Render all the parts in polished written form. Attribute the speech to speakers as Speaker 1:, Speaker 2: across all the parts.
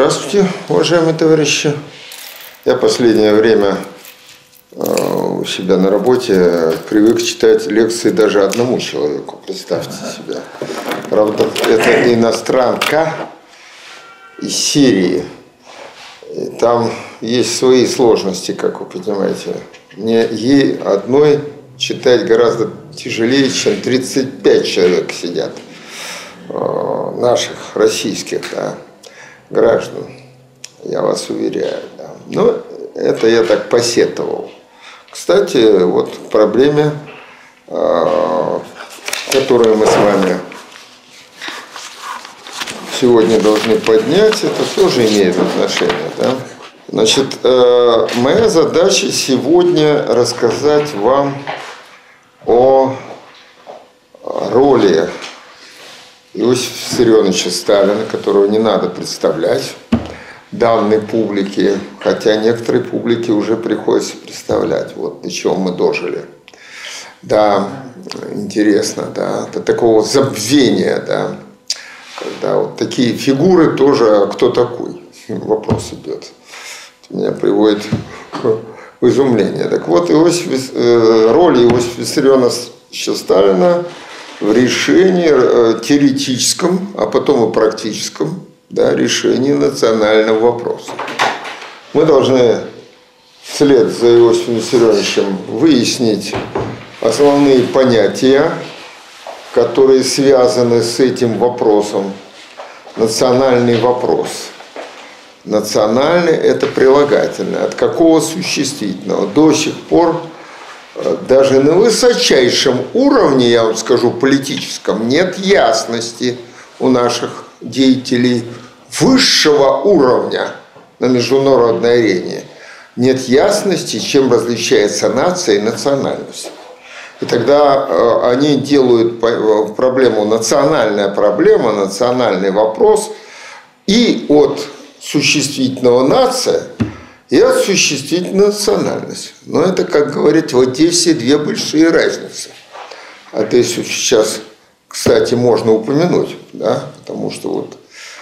Speaker 1: Здравствуйте, уважаемые товарищи. Я последнее время у себя на работе привык читать лекции даже одному человеку, представьте себе. Правда, это иностранка из Сирии. И там есть свои сложности, как вы понимаете. Мне ей одной читать гораздо тяжелее, чем 35 человек сидят, наших, российских, да, граждан, я вас уверяю. Да. Но это я так посетовал. Кстати, вот к проблеме, которую мы с вами сегодня должны поднять, это тоже имеет отношение. Да? Значит, моя задача сегодня рассказать вам о роли Иосифа Виссарионовича Сталина, которого не надо представлять данной публике, хотя некоторые публике уже приходится представлять, вот до чего мы дожили. Да, интересно, да, до такого забвения, да, когда вот такие фигуры тоже, кто такой, вопрос идет. Это меня приводит в изумление. Так вот, роль Иосифа Виссарионовича Сталина в решении теоретическом, а потом и практическом, да, решении национального вопроса. Мы должны вслед за Иосифом Виссарионовичем выяснить основные понятия, которые связаны с этим вопросом. Национальный вопрос. Национальный – это прилагательное. От какого существительного? До сих пор даже на высочайшем уровне, я вам скажу, политическом, нет ясности у наших деятелей высшего уровня на международной арене. Нет ясности, чем различается нация и национальность. И тогда они делают проблему, национальная проблема, национальный вопрос и от существительного нация, и от существительного национальность. Но это, как говорить, в Одессе две большие разницы. Одессу сейчас, кстати, можно упомянуть, да, потому что вот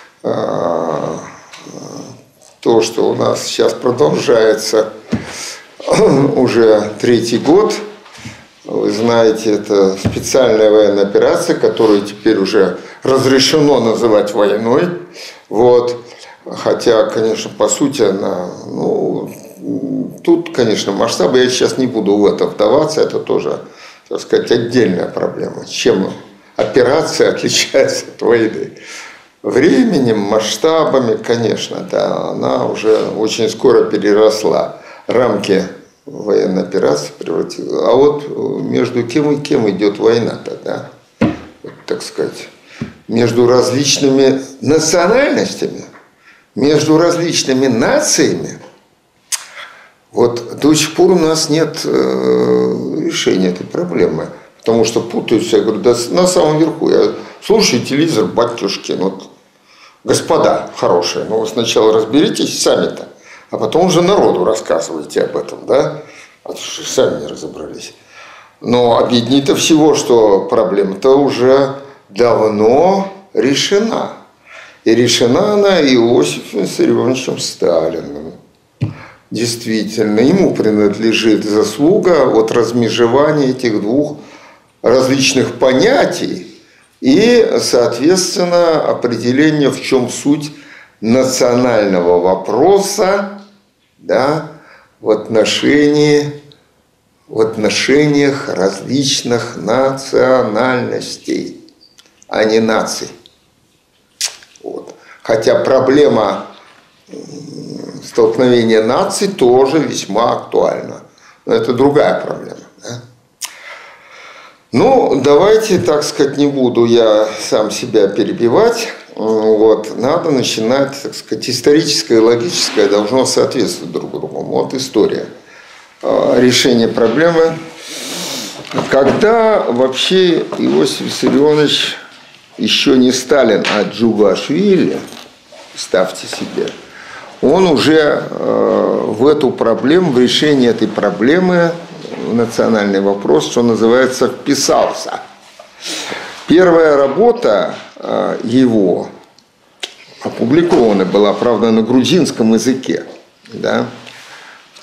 Speaker 1: то, что у нас сейчас продолжается уже третий год, вы знаете, это специальная военная операция, которую теперь уже разрешено называть войной. Вот. Хотя, конечно, по сути она, тут, конечно, масштабы, я сейчас не буду в это вдаваться, это тоже, так сказать, отдельная проблема. Чем операция отличается от войны? Временем, масштабами, конечно, да, она уже очень скоро переросла рамки военной операции, превратила. А вот между кем и кем идет война-то, да? Вот, так сказать, между различными национальностями, между различными нациями, вот до сих пор у нас нет решения этой проблемы, потому что путаются. Я говорю, да на самом верху, я слушаю телевизор, батюшки, вот, господа хорошие, вы сначала разберитесь сами-то, а потом уже народу рассказывайте об этом, да, а то что сами не разобрались. Но объединит-то всего, что проблема-то уже давно решена. И решена она Иосифом Виссарионовичем Сталиным. Действительно, ему принадлежит заслуга от размежевания этих двух различных понятий и, соответственно, определения, в чем суть национального вопроса, да, в отношениях различных национальностей, а не наций. Вот. Хотя проблема столкновения наций тоже весьма актуальна. Но это другая проблема. Да? Давайте, так сказать, не буду я сам себя перебивать. Вот. Надо начинать, так сказать, историческое и логическое должно соответствовать друг другу. Вот история. Решение проблемы. Когда вообще Иосиф Виссарионович еще не Сталин, а Джугашвили, ставьте себе, он уже в эту проблему, в решение этой проблемы, национальный вопрос, что называется, вписался. Первая работа его опубликована была, правда, на грузинском языке, да, в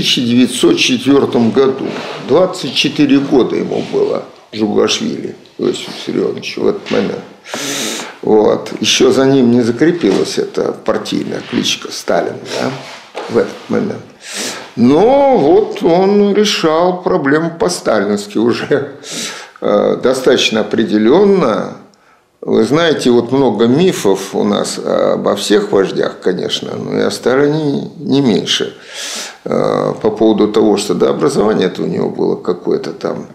Speaker 1: 1904 году, 24 года ему было, Джугашвили, Иосифу Виссарионовичу, в этот момент. Вот. Еще за ним не закрепилась эта партийная кличка Сталин, да, в этот момент. Но вот он решал проблему по-сталински уже достаточно определенно. Вы знаете, вот много мифов у нас обо всех вождях, конечно, но и о Сталине не меньше. По поводу того, что да, образование-то у него было какое-то там,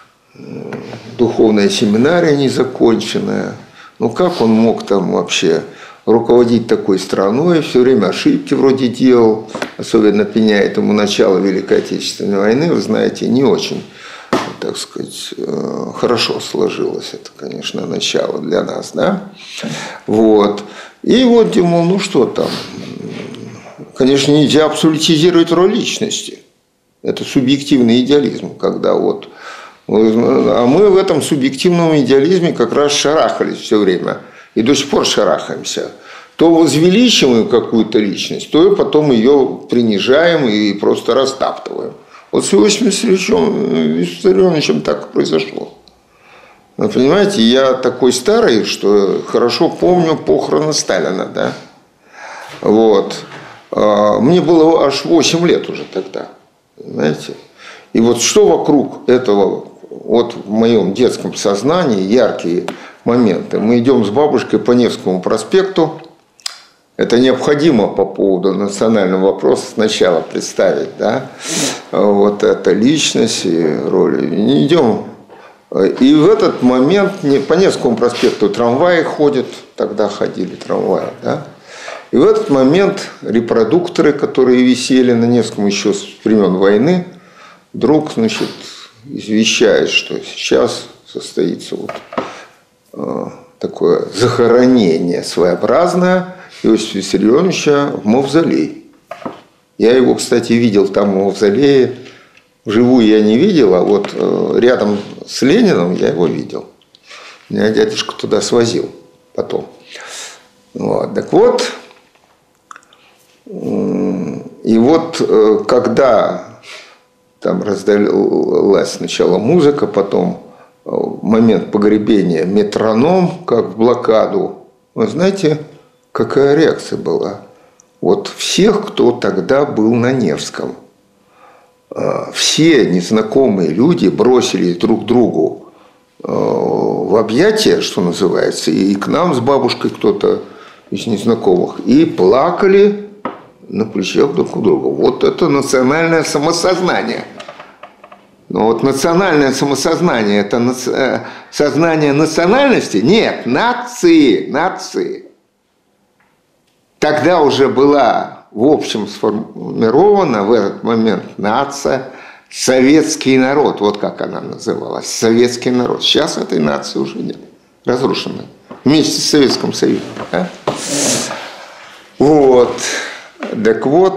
Speaker 1: духовная семинария незаконченная. Ну, как он мог там вообще руководить такой страной, все время ошибки вроде делал, особенно пеняя этому начало Великой Отечественной войны, вы знаете, не очень, так сказать, хорошо сложилось это, конечно, начало для нас, да, вот, и вот думал, ну что там, конечно, нельзя абсолютизировать роль личности, это субъективный идеализм, когда вот, а мы в этом субъективном идеализме как раз шарахались все время. И до сих пор шарахаемся. То возвеличиваем какую-то личность, то и потом ее принижаем и просто растаптываем. Вот с Иосифом Виссарионовичем так и произошло. Вы понимаете, я такой старый, что хорошо помню похороны Сталина. Да? Вот. Мне было аж 8 лет уже тогда. Понимаете? И вот что вокруг этого, вот в моем детском сознании яркие моменты. Мы идем с бабушкой по Невскому проспекту. Это необходимо по поводу национального вопроса сначала представить, да, вот это личность и роли. Не идем. И в этот момент по Невскому проспекту трамваи ходят, тогда ходили трамваи, да. И в этот момент репродукторы, которые висели на Невском еще с времен войны, вдруг, значит, извещает, что сейчас состоится вот такое захоронение своеобразное Иосифа Виссарионовича в мавзолей. Я его, кстати, видел там в мавзолее. Вживую я не видел, а вот рядом с Лениным я его видел. Меня дядюшка туда свозил потом. Вот. Так вот, и вот когда там раздалась сначала музыка, потом момент погребения, метроном, как в блокаду. Вы знаете, какая реакция была? Вот всех, кто тогда был на Невском, все незнакомые люди бросились друг к другу в объятия, что называется, и к нам с бабушкой кто-то из незнакомых, и плакали на плечах друг у друга. Вот это национальное самосознание. Но вот национальное самосознание – это сознание национальности? Нет, нации. Тогда уже была в общем сформирована в этот момент нация, советский народ, вот как она называлась, советский народ. Сейчас этой нации уже нет, разрушена вместе с Советским Союзом. Да? Вот, так вот.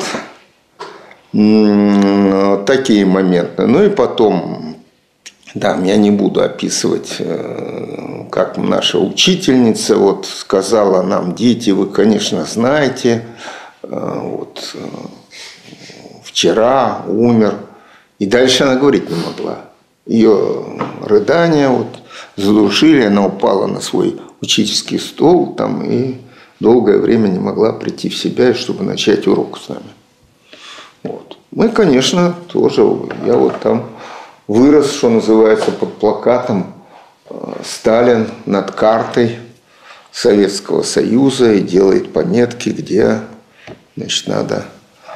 Speaker 1: Такие моменты. Ну и потом, да, я не буду описывать, как наша учительница вот сказала нам: дети, вы, конечно, знаете, вот вчера умер. И дальше она говорить не могла. Ее рыдания вот задушили, она упала на свой учительский стол там, и долгое время не могла прийти в себя, чтобы начать урок с нами. Вот. Мы, конечно, тоже, я вот там вырос, что называется, под плакатом «Сталин над картой Советского Союза» и делает пометки, где, значит, надо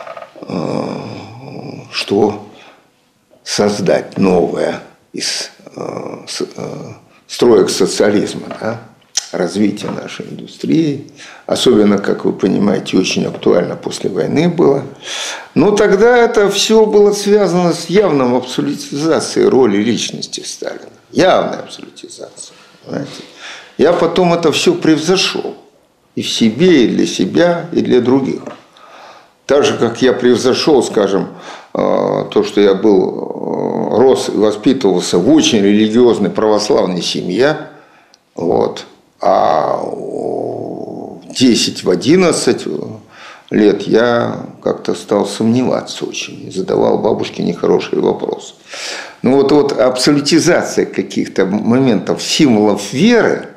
Speaker 1: что создать новое из строек социализма, да? Развитие нашей индустрии, особенно, как вы понимаете, очень актуально после войны было. Но тогда это все было связано с явной абсолютизацией роли личности Сталина. Явная абсолютизация. Понимаете? Я потом это все превзошел. И в себе, и для себя, и для других. Так же, как я превзошел, скажем, то, что я рос и воспитывался в очень религиозной православной семье, вот. А 10, в 11 лет я как-то стал сомневаться очень. Задавал бабушке нехорошие вопросы. Ну вот абсолютизация каких-то моментов, символов веры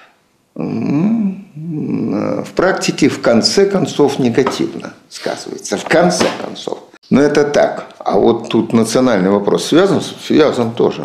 Speaker 1: в практике в конце концов негативно сказывается. В конце концов. Но это так. А вот тут национальный вопрос связан? Связан тоже.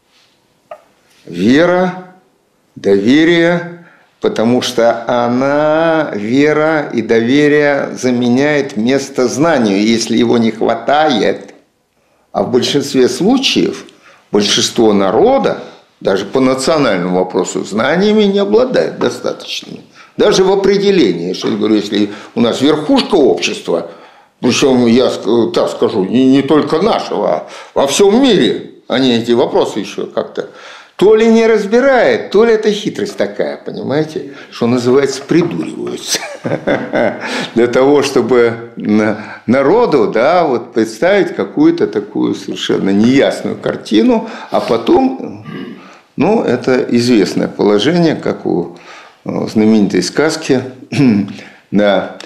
Speaker 1: Вера, доверие, потому что она, вера и доверие, заменяет место знанию, если его не хватает. А в большинстве случаев большинство народа, даже по национальному вопросу, знаниями не обладает достаточными. Даже в определении, что я говорю, если у нас верхушка общества, причем я так скажу, не только нашего, а во всем мире, они эти вопросы еще как-то то ли не разбирает, то ли это хитрость такая, понимаете, что называется, придуриваются. Для того, чтобы народу, да, вот представить какую-то такую совершенно неясную картину, а потом, ну, это известное положение, как у знаменитой сказки, да,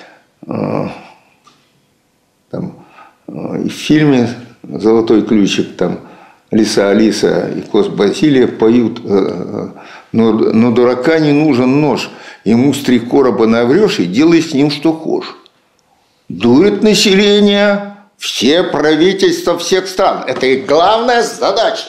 Speaker 1: там, и в фильме «Золотой ключик», там, Лиса Алиса и Коз Базилия поют: но дурака не нужен нож, ему с 3 короба наврешь и делай с ним что хочешь. Дует население все правительства всех стран. Это их главная задача.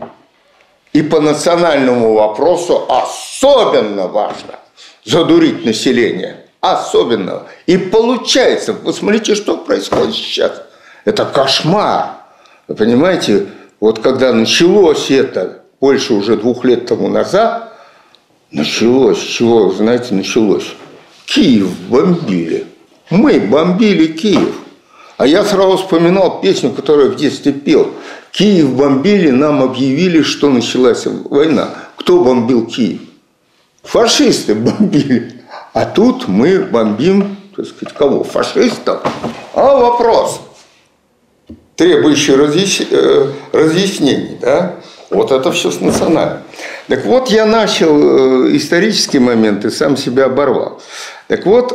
Speaker 1: И по национальному вопросу особенно важно задурить население. Особенно. И получается, посмотрите, что происходит сейчас. Это кошмар. Вы понимаете? Вот когда началось это, больше уже 2 лет тому назад, началось, с чего, знаете, началось? Киев бомбили. Мы бомбили Киев. А я сразу вспоминал песню, которую я в детстве пел. Киев бомбили, нам объявили, что началась война. Кто бомбил Киев? Фашисты бомбили. А тут мы бомбим, так сказать, кого? Фашистов? А вопрос, требующий разъяснений, да? Вот это все с национальным. Так вот, я начал исторические моменты, сам себя оборвал. Так вот,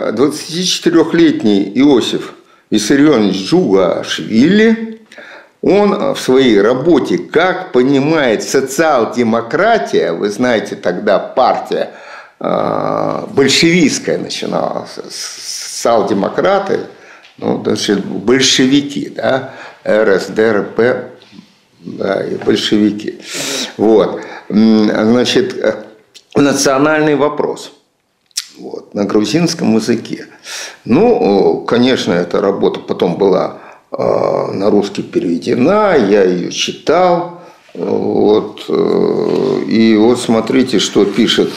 Speaker 1: 24-летний Иосиф Виссарионович Джугашвили, он в своей работе «Как понимает социал-демократия», вы знаете, тогда партия большевистская начиналась, социал-демократы, ну, значит, большевики, да, РСДРП, да, и большевики. Вот. Значит, национальный вопрос. Вот, на грузинском языке. Ну, конечно, эта работа потом была на русский переведена, я ее читал. Вот, и вот смотрите, что пишет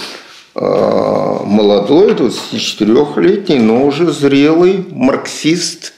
Speaker 1: молодой, 24-летний, но уже зрелый марксист,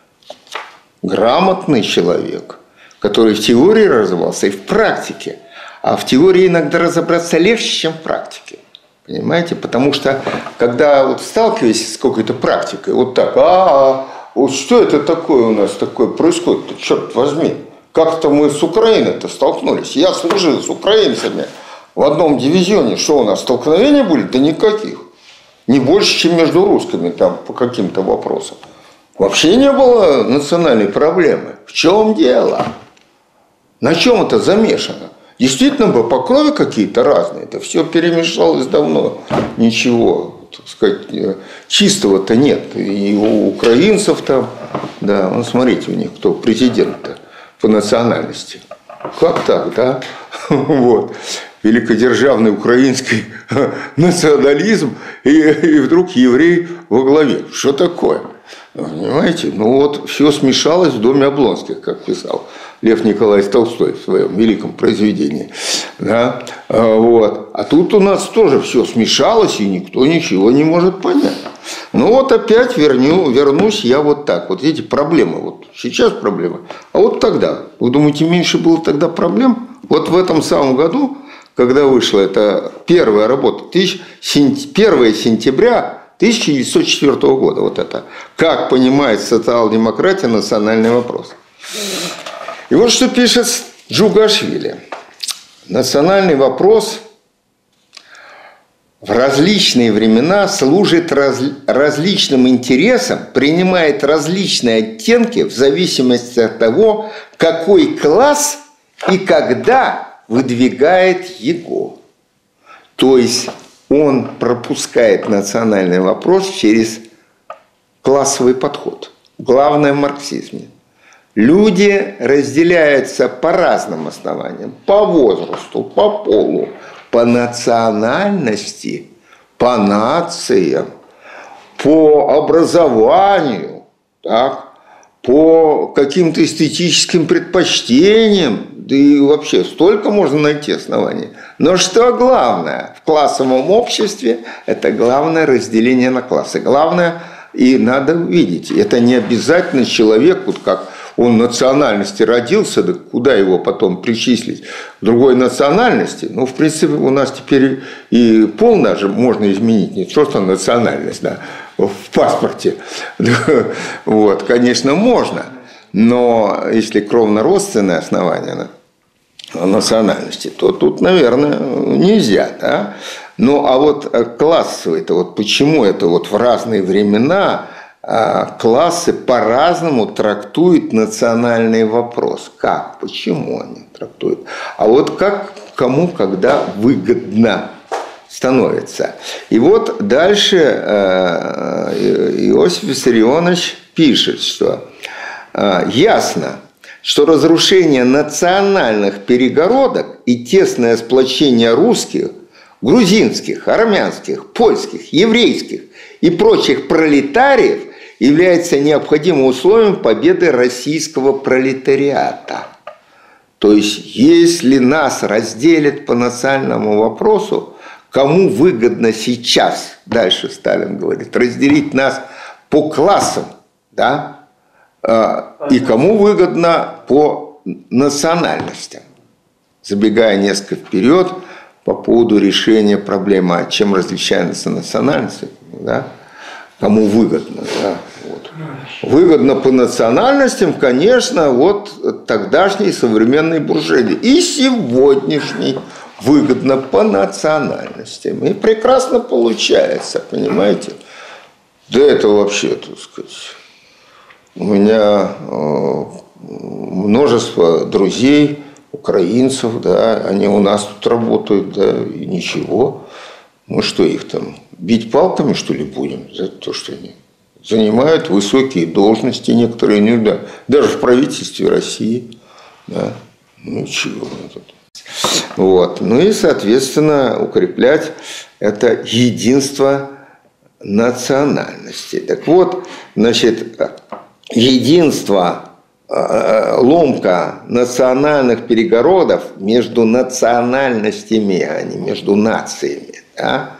Speaker 1: грамотный человек, который в теории развивался и в практике. А в теории иногда разобраться легче, чем в практике. Понимаете? Потому что, когда вот сталкиваешься с какой-то практикой, вот так, вот что это такое у нас такое происходит-то, черт возьми. Как-то мы с Украиной-то столкнулись. Я служил с украинцами в одном дивизионе. Что у нас, столкновения были? Да никаких. Не больше, чем между русскими там по каким-то вопросам. Вообще не было национальной проблемы. В чем дело? На чем это замешано? Действительно бы по крови какие-то разные. Это все перемешалось давно. Ничего, так сказать, чистого-то нет. И у украинцев там, да, вон смотрите, у них кто президент-то по национальности. Как так, да? Вот. Великодержавный украинский национализм и вдруг еврей во главе. Что такое? Понимаете? Ну вот все смешалось в доме Облонских, как писал Лев Николаевич Толстой в своем великом произведении. Да? Вот. А тут у нас тоже все смешалось, и никто ничего не может понять. Ну вот опять вернусь я вот так. Вот эти проблемы. Вот сейчас проблемы. А вот тогда. Вы думаете, меньше было тогда проблем? Вот в этом самом году, когда вышла эта первая работа, 1 сентября 1904 года, вот это, как понимает социал-демократия национальный вопрос. И вот что пишет Джугашвили. Национальный вопрос в различные времена служит различным интересам, принимает различные оттенки в зависимости от того, какой класс и когда выдвигает его. То есть он пропускает национальный вопрос через классовый подход. Главное в марксизме. Люди разделяются по разным основаниям. По возрасту, по полу, по национальности, по нациям, по образованию, так, по каким-то эстетическим предпочтениям. Да и вообще столько можно найти оснований. Но что главное в классовом обществе, это главное разделение на классы. Главное, и надо видеть, это не обязательно человек, вот как он национальности родился, да куда его потом причислить к другой национальности. Ну, в принципе, у нас теперь и пол даже можно изменить, не просто национальность, да, в паспорте. Вот, конечно, можно, но если кровно-родственное основание национальности, то тут, наверное, нельзя, да? Ну, а вот классовый-то, вот почему это вот в разные времена классы по-разному трактуют национальный вопрос. Как? Почему они трактуют? А вот как, кому, когда выгодно становится. И вот дальше Иосиф Виссарионович пишет, что ясно, что разрушение национальных перегородок и тесное сплочение русских, грузинских, армянских, польских, еврейских и прочих пролетариев является необходимым условием победы российского пролетариата. То есть, если нас разделят по национальному вопросу, кому выгодно сейчас, дальше Сталин говорит, разделить нас по классам, да, и кому выгодно по национальностям. Забегая несколько вперед по поводу решения проблемы, чем различаются национальности, да, кому выгодно. Да, вот. Выгодно по национальностям, конечно, вот тогдашней современной буржуазии. И сегодняшней выгодно по национальностям. И прекрасно получается, понимаете? Да это вообще, так сказать, у меня множество друзей, украинцев, да, они у нас тут работают, да, и ничего. Мы что, их там бить палками, что ли, будем за то, что они занимают высокие должности некоторые, не, да, даже в правительстве России, да, ну чего тут. Вот. Ну и, соответственно, укреплять это единство национальности. Так вот, значит, единство, ломка национальных перегородов между национальностями, а не между нациями. Да?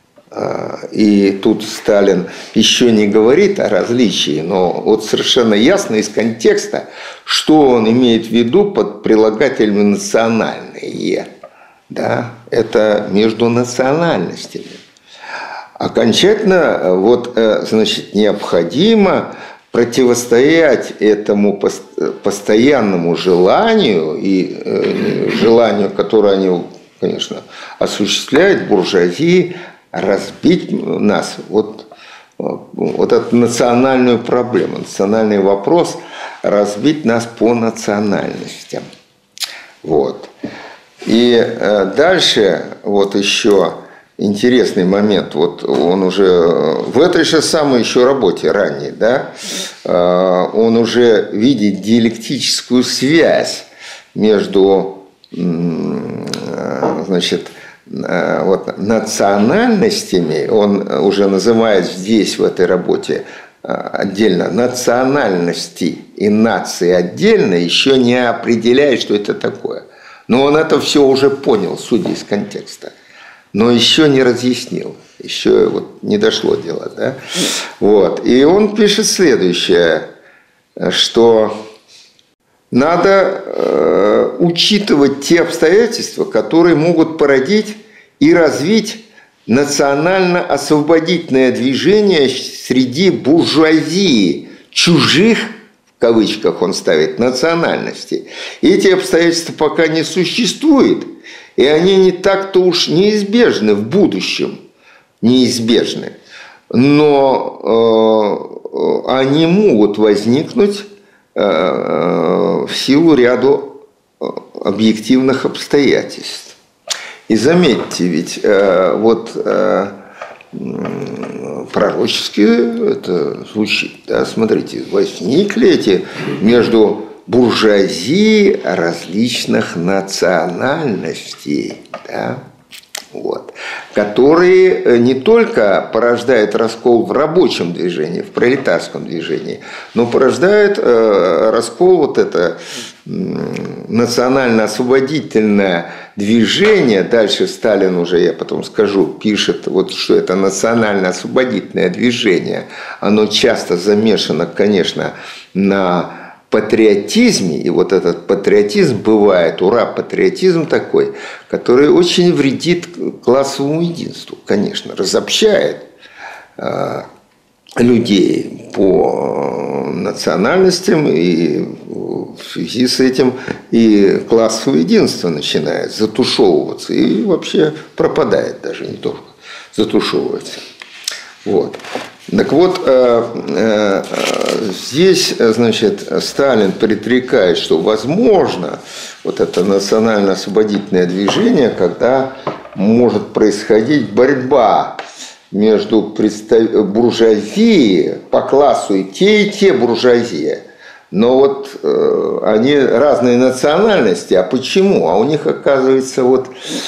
Speaker 1: И тут Сталин еще не говорит о различии, но вот совершенно ясно из контекста, что он имеет в виду под прилагательным «национальные». Да? Это между национальностями. Окончательно, вот, значит, необходимо противостоять этому постоянному желанию и желанию, которое они, конечно, осуществляют, буржуазии, разбить нас, вот эту национальную проблему, национальный вопрос, разбить нас по национальностям. Вот. И дальше вот еще интересный момент, вот он уже в этой же самой еще работе ранней, да, он уже видит диалектическую связь между, значит, вот национальностями, он уже называет здесь в этой работе отдельно национальности и нации отдельно, еще не определяет, что это такое. Но он это все уже понял, судя из контекста. Но еще не разъяснил, еще вот не дошло дело, да? Вот. И он пишет следующее, что надо учитывать те обстоятельства, которые могут породить и развить национально-освободительное движение среди буржуазии, чужих, в кавычках он ставит, национальностей. И эти обстоятельства пока не существуют. И они не так-то уж неизбежны в будущем. неизбежны. Но они могут возникнуть в силу ряду объективных обстоятельств. И заметьте, ведь вот пророчески это звучит. Да? Смотрите, возникли эти между буржуазией различных национальностей, да? Вот, которые не только порождают раскол в рабочем движении, в пролетарском движении, но порождают раскол вот это национально-освободительное движение. Дальше Сталин уже, я потом скажу, пишет, вот, что это национально-освободительное движение. Оно часто замешано, конечно, на патриотизме, и вот этот патриотизм бывает, ура-патриотизм такой, который очень вредит классовому единству, конечно, разобщает людей по национальностям, и в связи с этим и классовое единство начинает затушевываться и вообще пропадает, даже не только затушевывается. Вот. Так вот, здесь, значит, Сталин предрекает, что возможно вот это национально-освободительное движение, когда может происходить борьба между буржуазией по классу, и те буржуазия. Но вот они разные национальности. А почему? А у них, оказывается, вот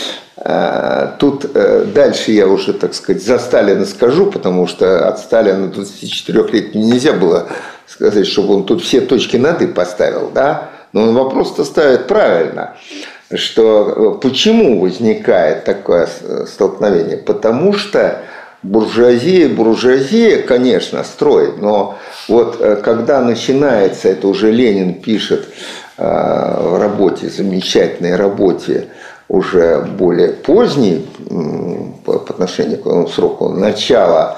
Speaker 1: тут дальше я уже, так сказать, за Сталина скажу, потому что от Сталина 24-летнего нельзя было сказать, чтобы он тут все точки над «и» поставил, да? Но он вопрос-то ставит правильно, что почему возникает такое столкновение? Потому что буржуазия, конечно, строит, но вот когда начинается, это уже Ленин пишет в работе, замечательной работе, уже более поздний по отношению к этому сроку, начало,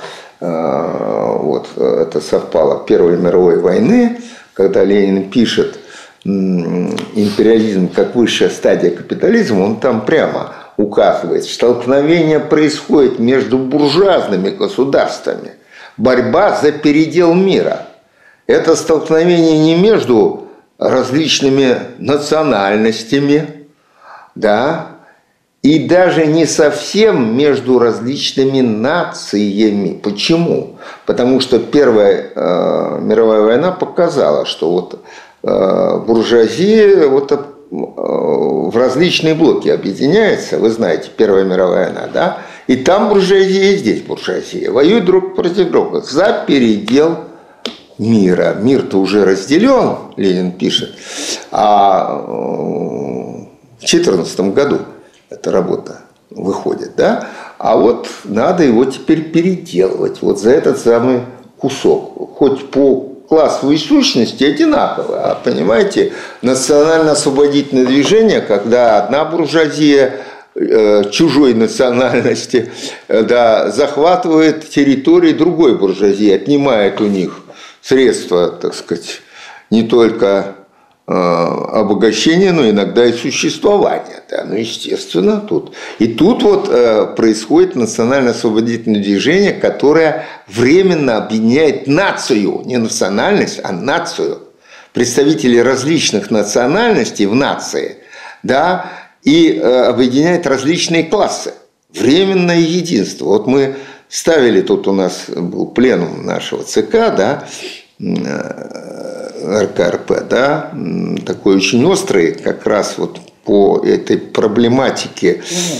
Speaker 1: вот это совпало Первой мировой войны, когда Ленин пишет «Империализм как высшая стадия капитализма», он там прямо указывает, столкновение происходит между буржуазными государствами, борьба за передел мира. Это столкновение не между различными национальностями, да, и даже не совсем между различными нациями. Почему? Потому что Первая мировая война показала, что вот буржуазия вот в различные блоки объединяется. Вы знаете, Первая мировая война, да? И там буржуазия, и здесь буржуазия. Воюют друг против друга за передел мира. Мир-то уже разделен, Ленин пишет, а в 2014 году эта работа выходит, да? А вот надо его теперь переделывать вот за этот самый кусок. Хоть по классовой сущности одинаково, а понимаете, национально-освободительное движение, когда одна буржуазия чужой национальности, да, захватывает территории другой буржуазии, отнимает у них средства, так сказать, не только обогащения, но иногда и существования. Да, ну, естественно, тут. И тут вот происходит национально-освободительное движение, которое временно объединяет нацию, не национальность, а нацию, представителей различных национальностей в нации, да, и объединяет различные классы. Временное единство. Вот мы ставили, тут у нас был пленум нашего ЦК, да, РКРП, да, такой очень острый, как раз вот по этой проблематике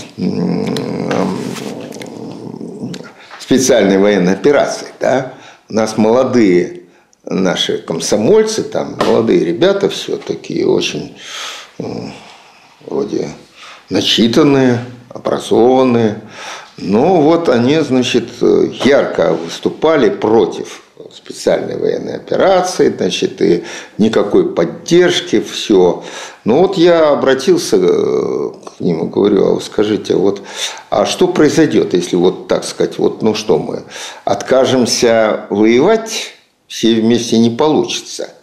Speaker 1: специальной военной операции, да. У нас молодые наши комсомольцы, там молодые ребята, все такие очень вроде начитанные, образованные, но вот они, значит, ярко выступали против специальной военной операции, значит, и никакой поддержки, все. Но вот я обратился к ним и говорю: а вы скажите, вот, а что произойдет, если вот так сказать, вот, ну что, мы откажемся воевать, все вместе не получится.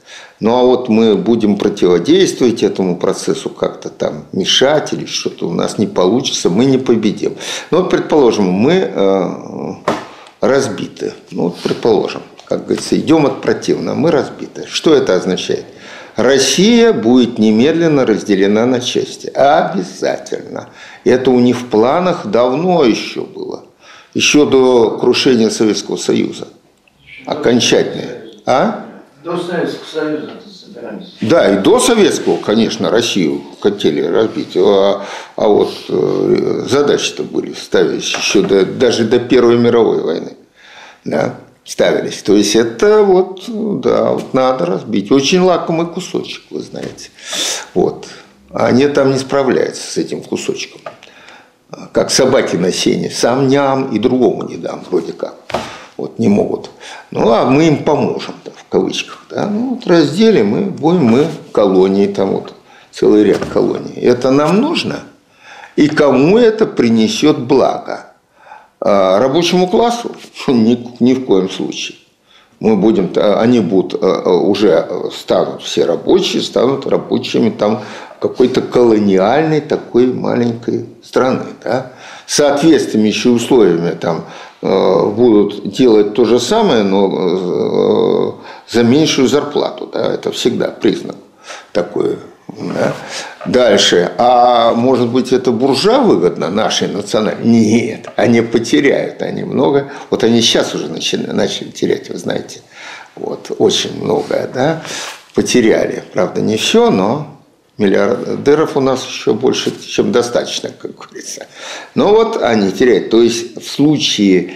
Speaker 1: Ну, а вот мы будем противодействовать этому процессу, как-то там мешать или что-то у нас не получится, мы не победим. Ну, вот, предположим, мы разбиты. Ну, вот, предположим, как говорится, идем от противного, мы разбиты. Что это означает? Россия будет немедленно разделена на части. Обязательно. Это у них в планах давно еще было. Еще до крушения Советского Союза. Окончательное. А?
Speaker 2: До Советского Союза собирались.
Speaker 1: Да, и до Советского, конечно, Россию хотели разбить. А вот задачи-то были ставились еще даже до Первой мировой войны. Да, ставились. То есть это вот, да, вот надо разбить. Очень лакомый кусочек, вы знаете. Вот. Они там не справляются с этим кусочком. Как собаки на сене. Сам ням и другому не дам, вроде как. Вот не могут. Ну, а мы им поможем, да, в кавычках. Да? Ну, вот разделим, и будем мы колонии, там вот целый ряд колоний. Это нам нужно? И кому это принесет благо? Рабочему классу? Ни в коем случае. Мы будем, они будут уже станут все рабочие, станут рабочими там какой-то колониальной такой маленькой страны. Да? С соответствующими условиями там будут делать то же самое, но за меньшую зарплату. Да? Это всегда признак такой. Да? Дальше. А может быть, это буржуа выгодно, нашей национальной? Нет, они потеряют. Они много. Вот они сейчас уже начали терять, вы знаете. Вот, очень многое, да, потеряли. Правда, не все, но миллиардеров у нас еще больше, чем достаточно, как говорится. Но вот они теряют. То есть в случае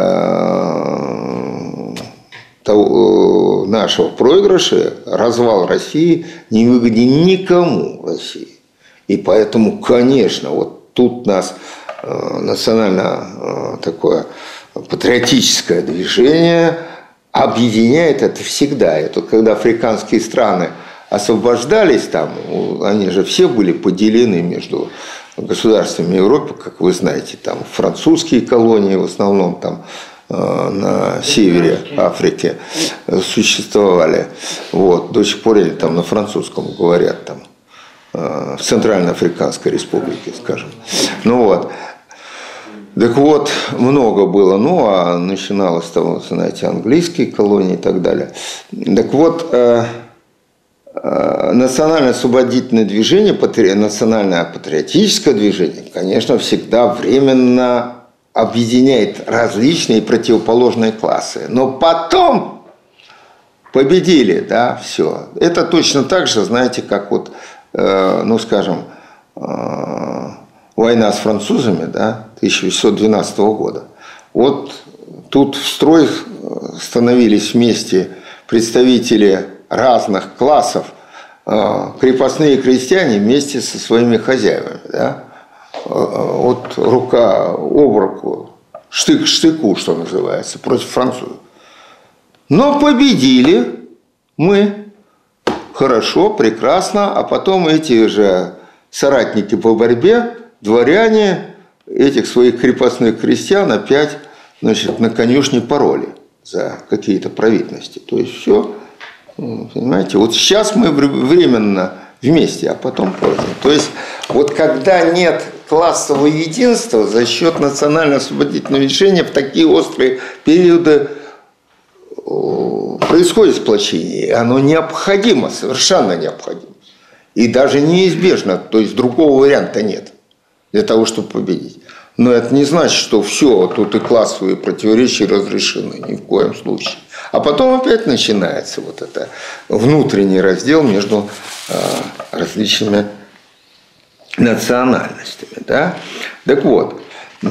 Speaker 1: нашего проигрыша развал России не выгоден никому в России. И поэтому, конечно, вот тут нас национально такое патриотическое движение объединяет это всегда. Это когда африканские страны освобождались, там, они же все были поделены между государствами Европы, как вы знаете, там французские колонии в основном там на севере Африки существовали. Вот, до сих пор они там на французском говорят, там, в Центральноафриканской республике, скажем. Ну вот. Так вот, много было, ну, а начиналось с того, знаете, английские колонии и так далее. Так вот, национально-освободительное движение, национально-патриотическое движение, конечно, всегда временно объединяет различные противоположные классы. Но потом победили, да, все. Это точно так же, знаете, как вот, ну, скажем, война с французами, да, 1812 года. Вот тут в строй становились вместе представители разных классов, крепостные крестьяне вместе со своими хозяевами, да. Вот рука об руку, штык к штыку, что называется, против французов. Но победили мы хорошо, прекрасно, а потом эти же соратники по борьбе, дворяне, этих своих крепостных крестьян опять, значит, на конюшне пороли за какие-то провинности. То есть все, понимаете, вот сейчас мы временно вместе, а потом поздно. То есть вот когда нет классового единства за счет национально-освободительного движения в такие острые периоды происходит сплочение. И оно необходимо, совершенно необходимо. И даже неизбежно, то есть другого варианта нет для того, чтобы победить. Но это не значит, что все, тут и классовые противоречия разрешены, ни в коем случае. А потом опять начинается вот это внутренний раздел между различными национальностями. Да? Так вот,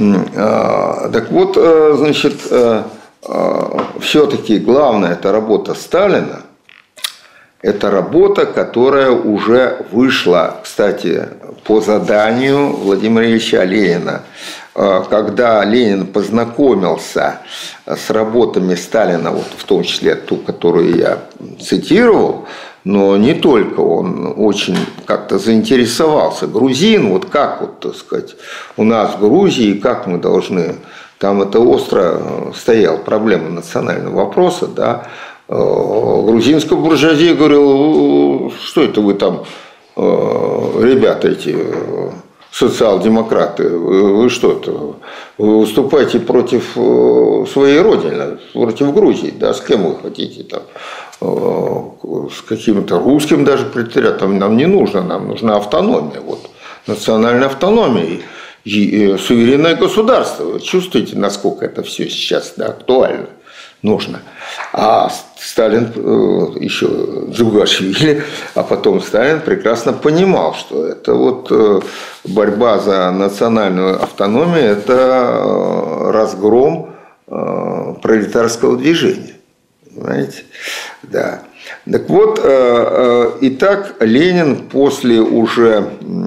Speaker 1: значит, все-таки главная эта работа Сталина, это работа, которая уже вышла, кстати, по заданию Владимира Ильича Ленина. Когда Ленин познакомился с работами Сталина, вот в том числе ту, которую я цитировал, но не только, он очень как-то заинтересовался. Грузин, вот как, вот, так сказать, у нас в Грузии, как мы должны, там это остро стояла проблема национального вопроса, да, грузинская буржуазия говорила: что это вы там, ребята эти социал-демократы, вы что это, вы выступаете против своей родины, против Грузии, да, с кем вы хотите там, с каким-то русским даже пролетариатом нам не нужно, нам нужна автономия, вот, национальная автономия и суверенное государство. Вы чувствуете, насколько это все сейчас, да, актуально, нужно. А Сталин, еще Джугашвили, а потом Сталин прекрасно понимал, что это вот борьба за национальную автономию, это разгром пролетарского движения. Понимаете? Да. Так вот, итак, Ленин после уже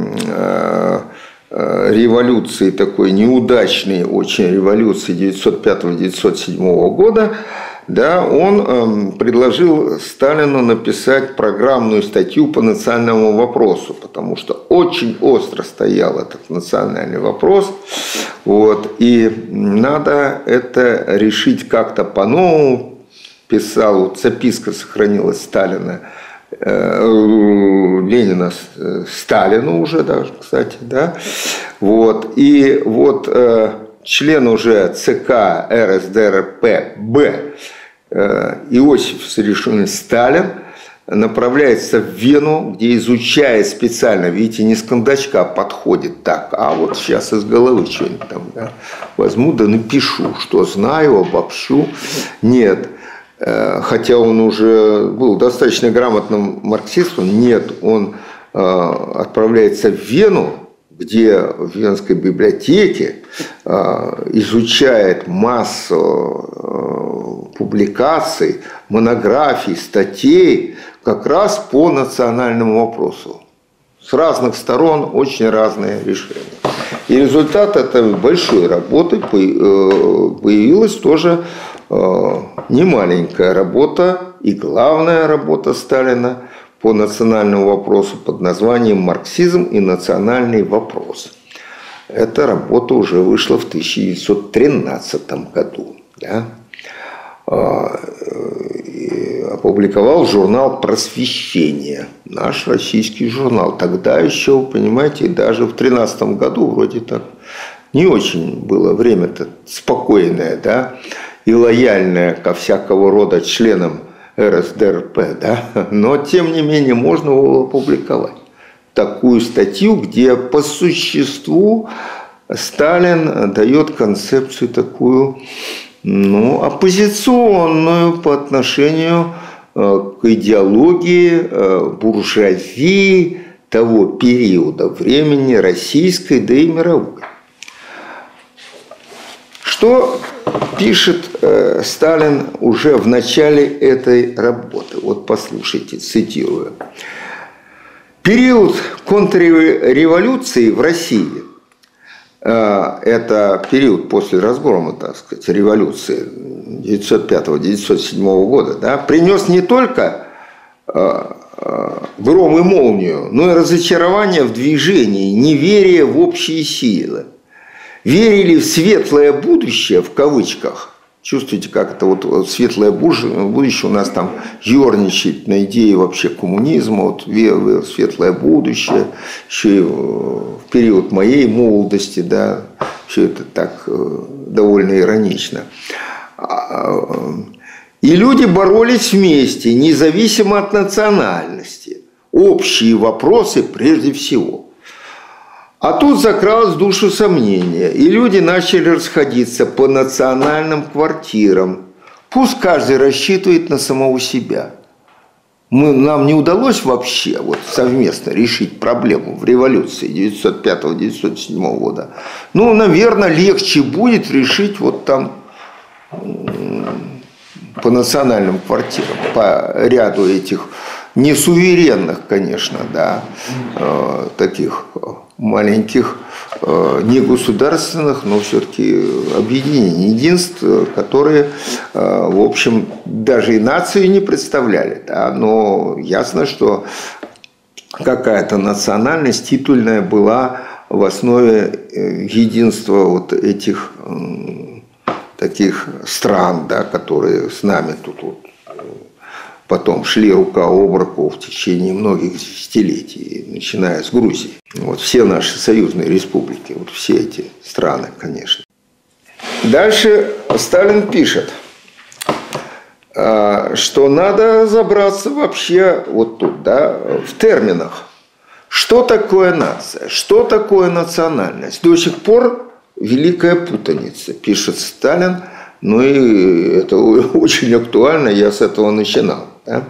Speaker 1: революции, такой неудачной очень революции 1905-1907 года, да, он предложил Сталину написать программную статью по национальному вопросу, потому что очень остро стоял этот национальный вопрос, вот, и надо это решить как-то по-новому. Писал, вот записка сохранилась Сталина, Ленина Сталину уже даже, кстати, да, вот, и вот член уже ЦК РСДРП-Б Иосиф Виссарионович Сталин направляется в Вену, где изучает специально, видите, не с кондачка подходит так, а вот сейчас из головы что-нибудь там, да, возьму да напишу, что знаю, обобщу. Нет. Хотя он уже был достаточно грамотным марксистом, нет, он отправляется в Вену, где в Венской библиотеке изучает массу публикаций, монографий, статей как раз по национальному вопросу. С разных сторон очень разные решения. И результат этой большой работы появилась тоже немаленькая работа и главная работа Сталина по национальному вопросу под названием «Марксизм и национальный вопрос». Эта работа уже вышла в 1913 году. Да? Опубликовал журнал «Просвещение», наш российский журнал. Тогда еще, понимаете, даже в 1913 году вроде так не очень было время-то спокойное, да, и лояльное ко всякого рода членам РСДРП, да, но тем не менее можно было опубликовать такую статью, где по существу Сталин дает концепцию такую, ну, оппозиционную по отношению к идеологии буржуазии того периода времени, российской, да и мировой. Что пишет Сталин уже в начале этой работы? Вот послушайте, цитирую. Период контрреволюции в России, это период после разгрома, так сказать, революции 1905-1907 года, да, принес не только гром и молнию, но и разочарование в движении, неверие в общие силы. Верили в светлое будущее, в кавычках. Чувствуете, как это вот светлое будущее у нас там ерничает на идее вообще коммунизма, вот светлое будущее, еще и в период моей молодости, да, все это так довольно иронично. И люди боролись вместе, независимо от национальности. Общие вопросы прежде всего. А тут закралось в душу сомнение, и люди начали расходиться по национальным квартирам. Пусть каждый рассчитывает на самого себя. Нам не удалось вообще вот совместно решить проблему в революции 1905-1907 года. Ну, наверное, легче будет решить вот там по национальным квартирам, по ряду этих несуверенных, конечно, да, таких маленьких, негосударственных, но все-таки объединений, единств, которые, в общем, даже и нацию не представляли. Да, но ясно, что какая-то национальность титульная была в основе единства вот этих таких стран, да, которые с нами тут вот потом шли рука об руку в течение многих десятилетий, начиная с Грузии. Вот все наши союзные республики, вот все эти страны, конечно. Дальше Сталин пишет, что надо разобраться вообще вот тут, да, в терминах. Что такое нация? Что такое национальность? До сих пор великая путаница, пишет Сталин. Ну и это очень актуально, я с этого начинал. Да?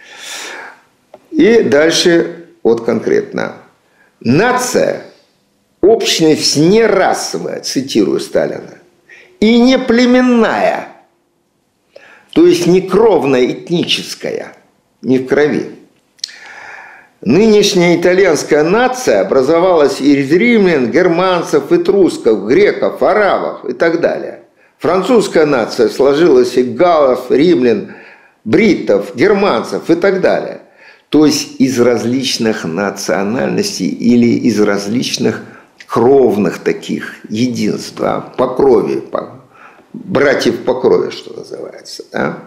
Speaker 1: И дальше вот конкретно. Нация – общность не расовая, цитирую Сталина, и не племенная, то есть не кровно-этническая, не в крови. Нынешняя итальянская нация образовалась из римлян, германцев, этрусков, греков, арабов и так далее. Французская нация сложилась из галлов, римлян, бриттов, германцев и так далее. То есть из различных национальностей или из различных кровных таких единств, да, по крови, братьев по крови, что называется.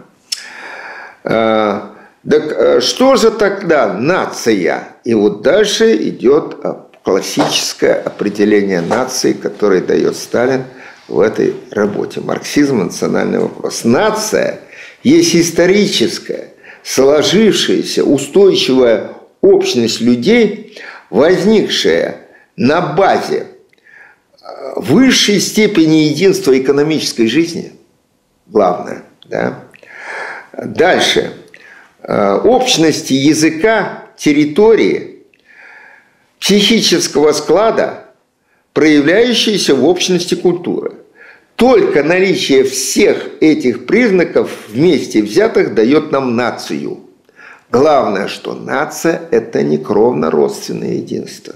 Speaker 1: Да? Так что же тогда нация? И вот дальше идет классическое определение нации, которое дает Сталин в этой работе. Марксизм, национальный вопрос. Нация есть историческая, сложившаяся, устойчивая общность людей, возникшая на базе высшей степени единства экономической жизни. Главное. Да? Дальше. Общности языка, территории, психического склада, проявляющиеся в общности культуры. Только наличие всех этих признаков вместе взятых дает нам нацию. Главное, что нация – это не кровно-родственное единство.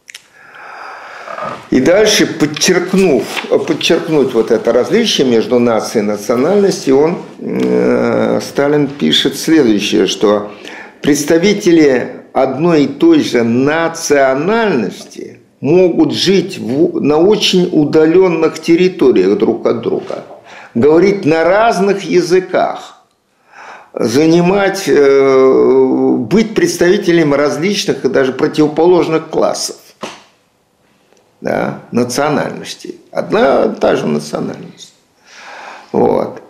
Speaker 1: И дальше, подчеркнуть вот это различие между нацией и национальностью, Сталин пишет следующее, что представители одной и той же национальности могут жить на очень удаленных территориях друг от друга, говорить на разных языках, быть представителями различных и даже противоположных классов. Да, национальностей. Одна и та же национальность. Вот.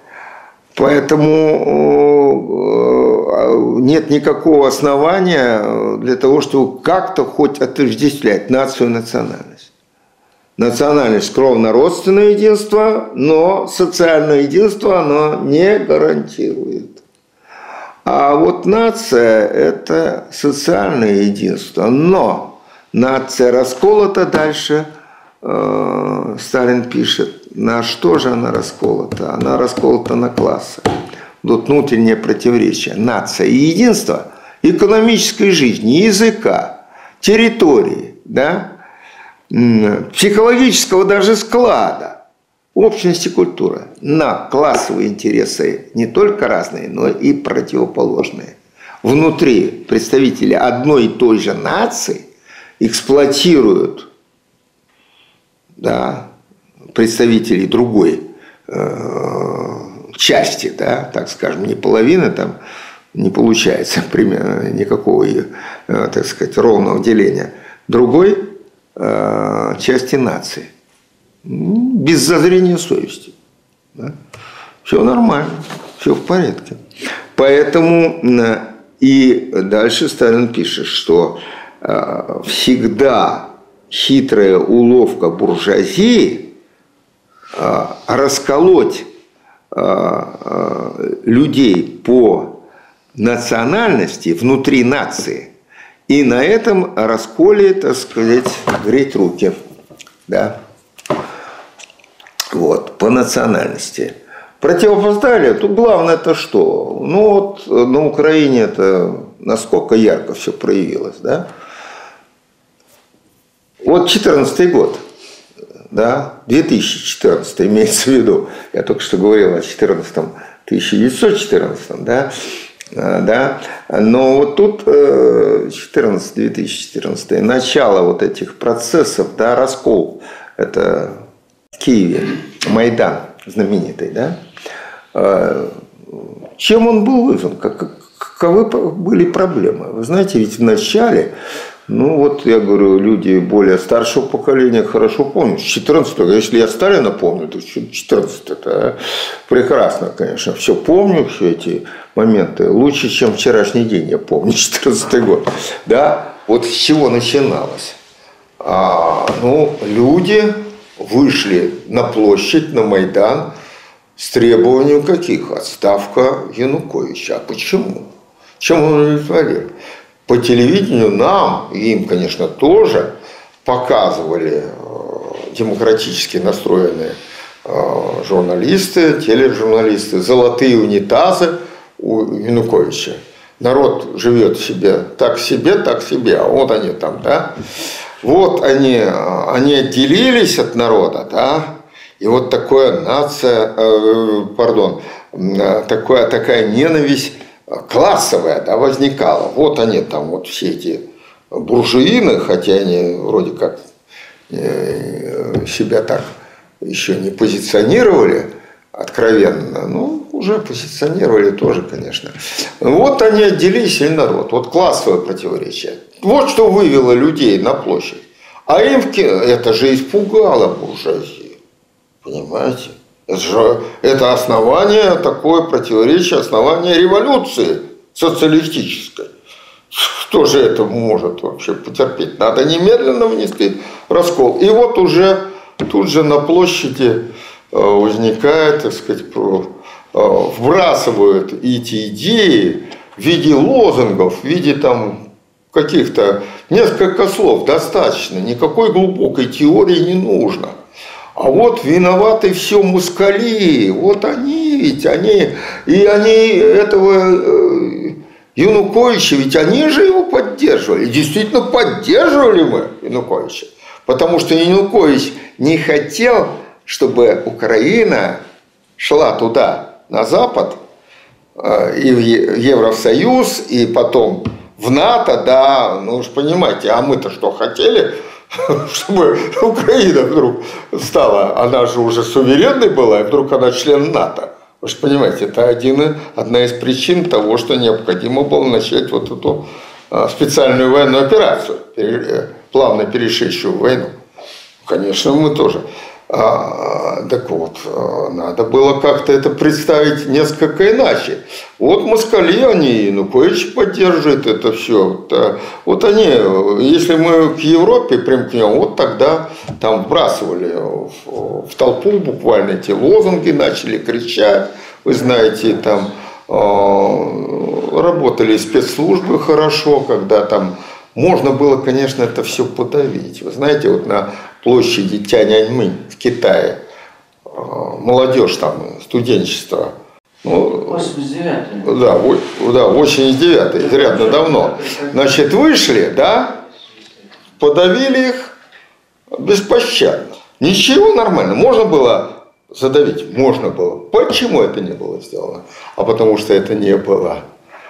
Speaker 1: Поэтому нет никакого основания для того, чтобы как-то хоть отождествлять нацию и национальность. Национальность – кровно-родственное единство, но социальное единство оно не гарантирует. А вот нация – это социальное единство, но нация расколота дальше, Сталин пишет, на что же она расколота? Она расколота на классы. Тут внутреннее противоречие. Нация и единство экономической жизни, языка, территории, да? Психологического даже склада, общности культуры на классовые интересы не только разные, но и противоположные. Внутри представители одной и той же нации эксплуатируют, да, представителей другой части, да, так скажем, не половины, там не получается примерно никакого, так сказать, ровного деления другой части нации. Без зазрения совести. Да? Все нормально, все в порядке. Поэтому и дальше Сталин пишет, что всегда хитрая уловка буржуазии расколоть людей по национальности внутри нации и на этом расколе, так сказать, греть руки. Да? Вот, по национальности. Противопоставили, тут главное это что? Ну вот на Украине это насколько ярко все проявилось, да? Вот 2014 год, да, 2014 имеется в виду, я только что говорил о 1914, да, да, но вот тут 2014, начало вот этих процессов, да, раскол, это в Киеве, Майдан знаменитый, да, чем он был вызван, каковы были проблемы. Вы знаете, ведь в начале, ну вот я говорю, люди более старшего поколения хорошо помнят. С 14-го, если я Сталина помню, то 14 это прекрасно, конечно. Все помню, все эти моменты. Лучше, чем вчерашний день, я помню, 14-й год. Да, вот с чего начиналось. Ну, люди вышли на площадь, на Майдан с требованием каких? Отставка Януковича. А почему? Чем он удовлетворил? По телевидению нам, и им, конечно, тоже показывали демократически настроенные журналисты, тележурналисты, золотые унитазы у Януковича. Народ живет себе, так себе, а вот они там, да. Вот они отделились от народа, да, и вот такая такая ненависть классовая, да, возникала. Вот они там, вот все эти буржуины, хотя они вроде как себя так еще не позиционировали откровенно, ну, уже позиционировали тоже, конечно. Вот они отделились, и народ. Вот классовое противоречие. Вот что вывело людей на площадь. А им это же испугало буржуазию. Понимаете? Это основание, такое противоречие, основание революции социалистической. Кто же это может вообще потерпеть? Надо немедленно внести раскол. И вот уже тут же на площади возникает, так сказать, вбрасывают эти идеи в виде лозунгов, в виде там каких-то несколько слов достаточно, никакой глубокой теории не нужно. А вот виноваты все москали, вот они, ведь они этого Януковича, ведь они же его поддерживали. И действительно поддерживали мы Януковича, потому что Янукович не хотел, чтобы Украина шла туда, на Запад, и в Евросоюз, и потом в НАТО, да, ну уж понимаете, а мы-то что хотели, чтобы Украина вдруг стала, она же уже суверенной была, и вдруг она член НАТО. Вы же понимаете, это одна из причин того, что необходимо было начать вот эту специальную военную операцию, плавно перешедшую в войну. Конечно, мы тоже. Так вот, надо было как-то это представить несколько иначе. Вот москали, они Янукович поддерживают это все. Вот они, если мы к Европе примкнем, вот тогда там вбрасывали в толпу буквально эти лозунги, начали кричать. Вы знаете, там работали спецслужбы хорошо, когда там можно было, конечно, это все подавить. Вы знаете, вот на площади Тяньаньмэнь в Китае молодежь там, студенчество. Ну,
Speaker 2: 89-й.
Speaker 1: Да, 89-й, изрядно давно. Значит, вышли, да, подавили их беспощадно. Ничего, нормально. Можно было задавить? Можно было. Почему это не было сделано? А потому что это не было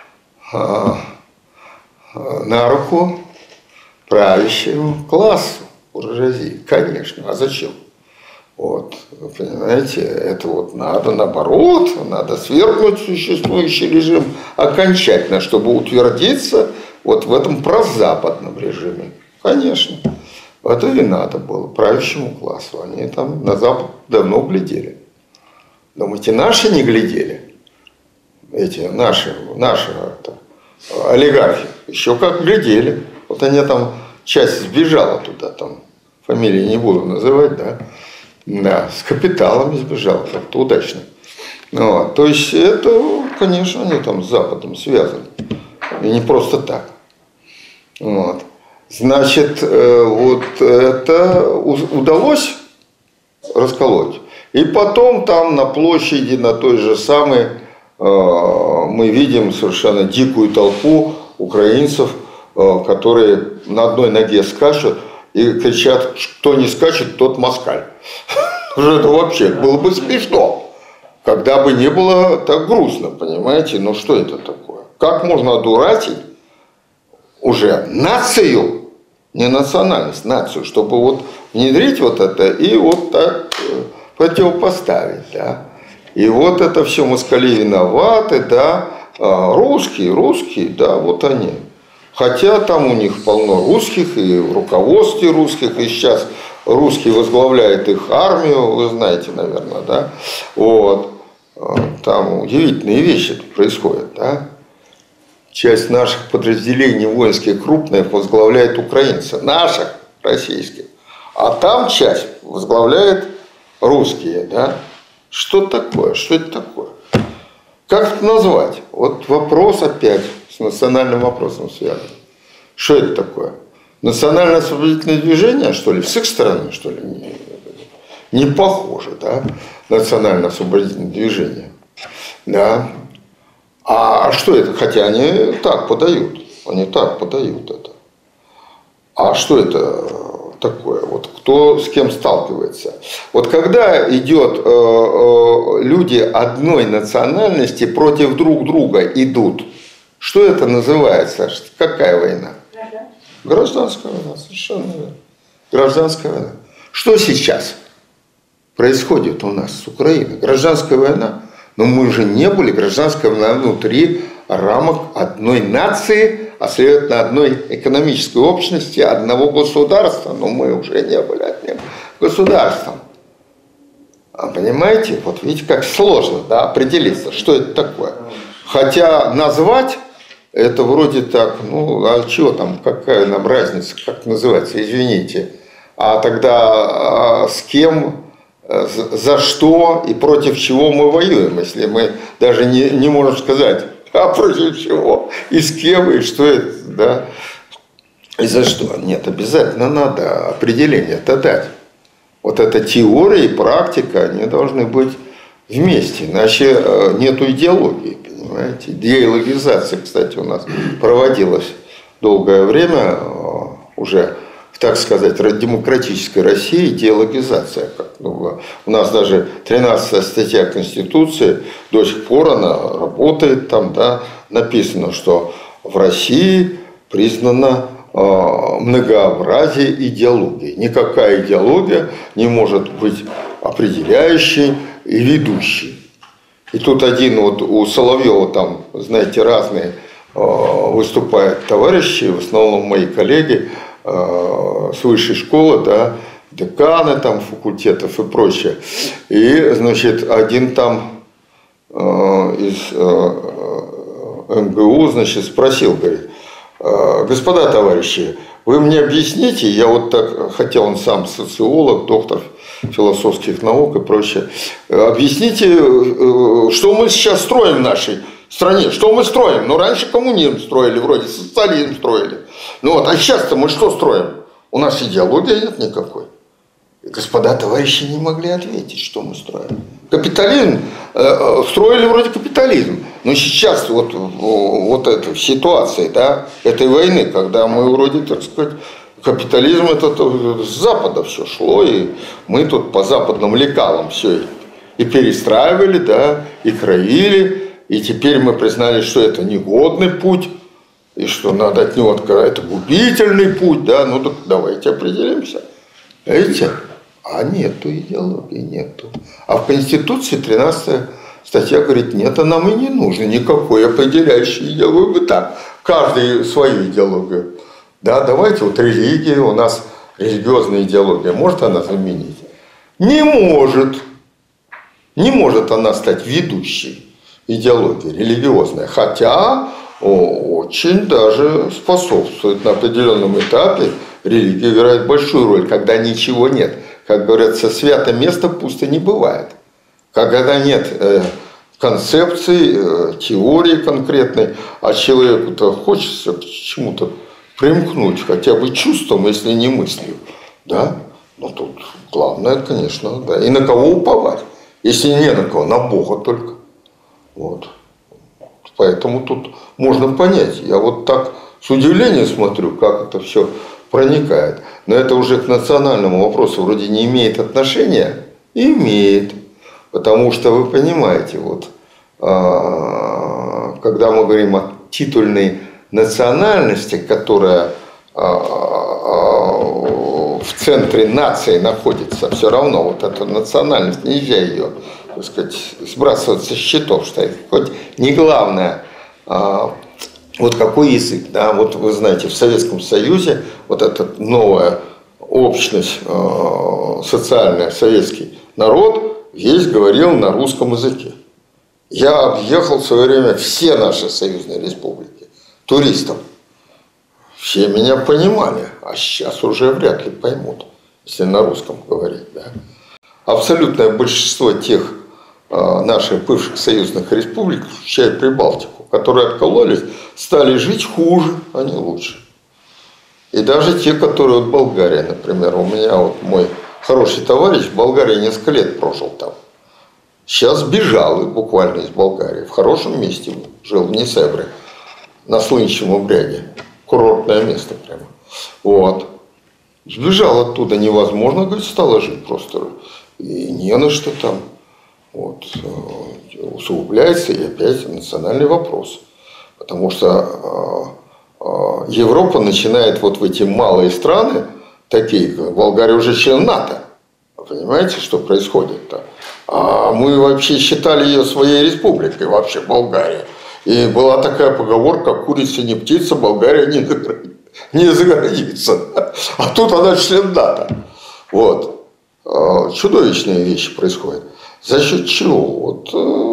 Speaker 1: на руку правящему классу буржуазии. Конечно. А зачем? Вот, вы понимаете, это вот надо наоборот, надо свергнуть существующий режим окончательно, чтобы утвердиться вот в этом прозападном режиме. Конечно. Это и надо было правящему классу. Они там на Запад давно глядели. Думаете, наши не глядели? Эти наши олигархи еще как глядели. Вот они там, часть сбежала туда, там фамилии не буду называть, да. Да, с капиталами сбежала как-то удачно. Вот. То есть это, конечно, они там с Западом связаны. И не просто так. Вот. Значит, вот это удалось расколоть. И потом там на площади, на той же самой, мы видим совершенно дикую толпу украинцев, которые на одной ноге скачут и кричат, кто не скачет, тот москаль. Это вообще было бы смешно, когда бы не было так грустно, понимаете? Ну что это такое? Как можно одурачить уже нацию, не национальность, нацию, чтобы вот внедрить вот это и вот так противопоставить, да? И вот это все москали виноваты, да, русские, да, вот они. Хотя там у них полно русских, и в руководстве русских, и сейчас русский возглавляет их армию, вы знаете, наверное, да. Вот. Там удивительные вещи происходят, да. Часть наших подразделений воинских крупных возглавляет украинцы, наших, российских. А там часть возглавляет русские, да. Что такое? Что это такое? Как это назвать? Вот вопрос опять с национальным вопросом связан. Что это такое? Национальное освободительное движение, что ли? С их стороны, что ли? Не похоже, да? Национальное освободительное движение. Да. А что это? Хотя они так подают. Они так подают это. А что это такое? Вот кто с кем сталкивается? Вот когда идет люди одной национальности против друг друга идут, что это называется? Какая война? Гражданская война, совершенно верно. Гражданская война. Что сейчас происходит у нас с Украиной? Гражданская война. Но мы же не были гражданской войной внутри рамок одной нации, а следовательно одной экономической общности, одного государства. Но мы уже не были одним государством. А понимаете, вот видите, как сложно, да, определиться, что это такое. Хотя назвать это вроде так, ну, а чего там, какая нам разница, как называется, извините. А тогда с кем, за что и против чего мы воюем, если мы даже не можем сказать, а против чего, и с кем, и что это, да, и за что. Нет, обязательно надо определение-то дать. Вот эта теория и практика, они должны быть вместе, иначе нету идеологии, понимаете. Диалогизация, кстати, у нас проводилась долгое время уже, так сказать, демократической России, диалогизация. У нас даже 13-я статья Конституции, до сих пор она работает, там, да, написано, что в России признано многообразие идеологий. Никакая идеология не может быть определяющей и ведущей. И тут один вот у Соловьева там, знаете, разные выступают товарищи, в основном мои коллеги с высшей школы, да, деканы там факультетов и прочее. И, значит, один там из МГУ, значит, спросил, говорит: господа товарищи, вы мне объясните, я вот так хотел, он сам социолог, доктор философских наук и прочее, объясните, что мы сейчас строим в нашей стране, что мы строим? Ну, раньше коммунизм строили, вроде социализм строили. Ну вот, а сейчас-то мы что строим? У нас идеологии нет никакой. И господа товарищи не могли ответить, что мы строим. Капитализм, строили вроде капитализм. Но сейчас вот эта ситуация, да, этой войны, когда мы вроде, так сказать, капитализм это с Запада все шло, и мы тут по западным лекалам все и перестраивали, да, и кроили, и теперь мы признали, что это негодный путь, и что надо от него отказаться, это губительный путь, да, ну так давайте определимся. Видите? А нету идеологии, нету. А в Конституции 13-я статья говорит, нет, а нам и не нужно никакой определяющей идеологии. Так, каждый свою идеологию. Да, давайте вот религия, у нас религиозная идеология, может она заменить? Не может. Не может она стать ведущей идеологией религиозной. Хотя очень даже способствует на определенном этапе. Религия играет большую роль, когда ничего нет. Как говорится, свято место пусто не бывает. Когда нет концепции, теории конкретной, а человеку-то хочется к чему-то примкнуть, хотя бы чувством, если не мыслью. Да? Но тут главное, конечно, да. И на кого уповать? Если не на кого, на Бога только. Вот. Поэтому тут можно понять. Я вот так с удивлением смотрю, как это все проникает. Но это уже к национальному вопросу вроде не имеет отношения. Имеет. Потому что вы понимаете, вот, когда мы говорим о титульной национальности, которая в центре нации находится, все равно вот эта национальность, нельзя ее, так сказать, сбрасывать со счетов, что хоть не главная вот какой язык, да, вот вы знаете, в Советском Союзе вот эта новая общность социальная, советский народ весь говорил на русском языке. Я объехал в свое время все наши союзные республики туристов. Все меня понимали, а сейчас уже вряд ли поймут, если на русском говорить. Да. Абсолютное большинство тех наших бывших союзных республик, включая Прибалтику, которые откололись, стали жить хуже, а не лучше. И даже те, которые, вот Болгария, например, у меня вот мой хороший товарищ в Болгарии несколько лет прожил там. Сейчас бежал буквально из Болгарии, в хорошем месте жил, в Несебре, на Слынчевом бряге, курортное место прямо. Вот. Сбежал оттуда, невозможно, говорит, стало жить просто. И не на что там. Вот. Усугубляется и опять национальный вопрос. Потому что Европа начинает вот в эти малые страны, такие, Болгария уже член НАТО. Понимаете, что происходит-то? А мы вообще считали ее своей республикой, вообще Болгария. И была такая поговорка: курица не птица, Болгария не загородится. А тут она член НАТО. Вот. Чудовищные вещи происходят. За счет чего?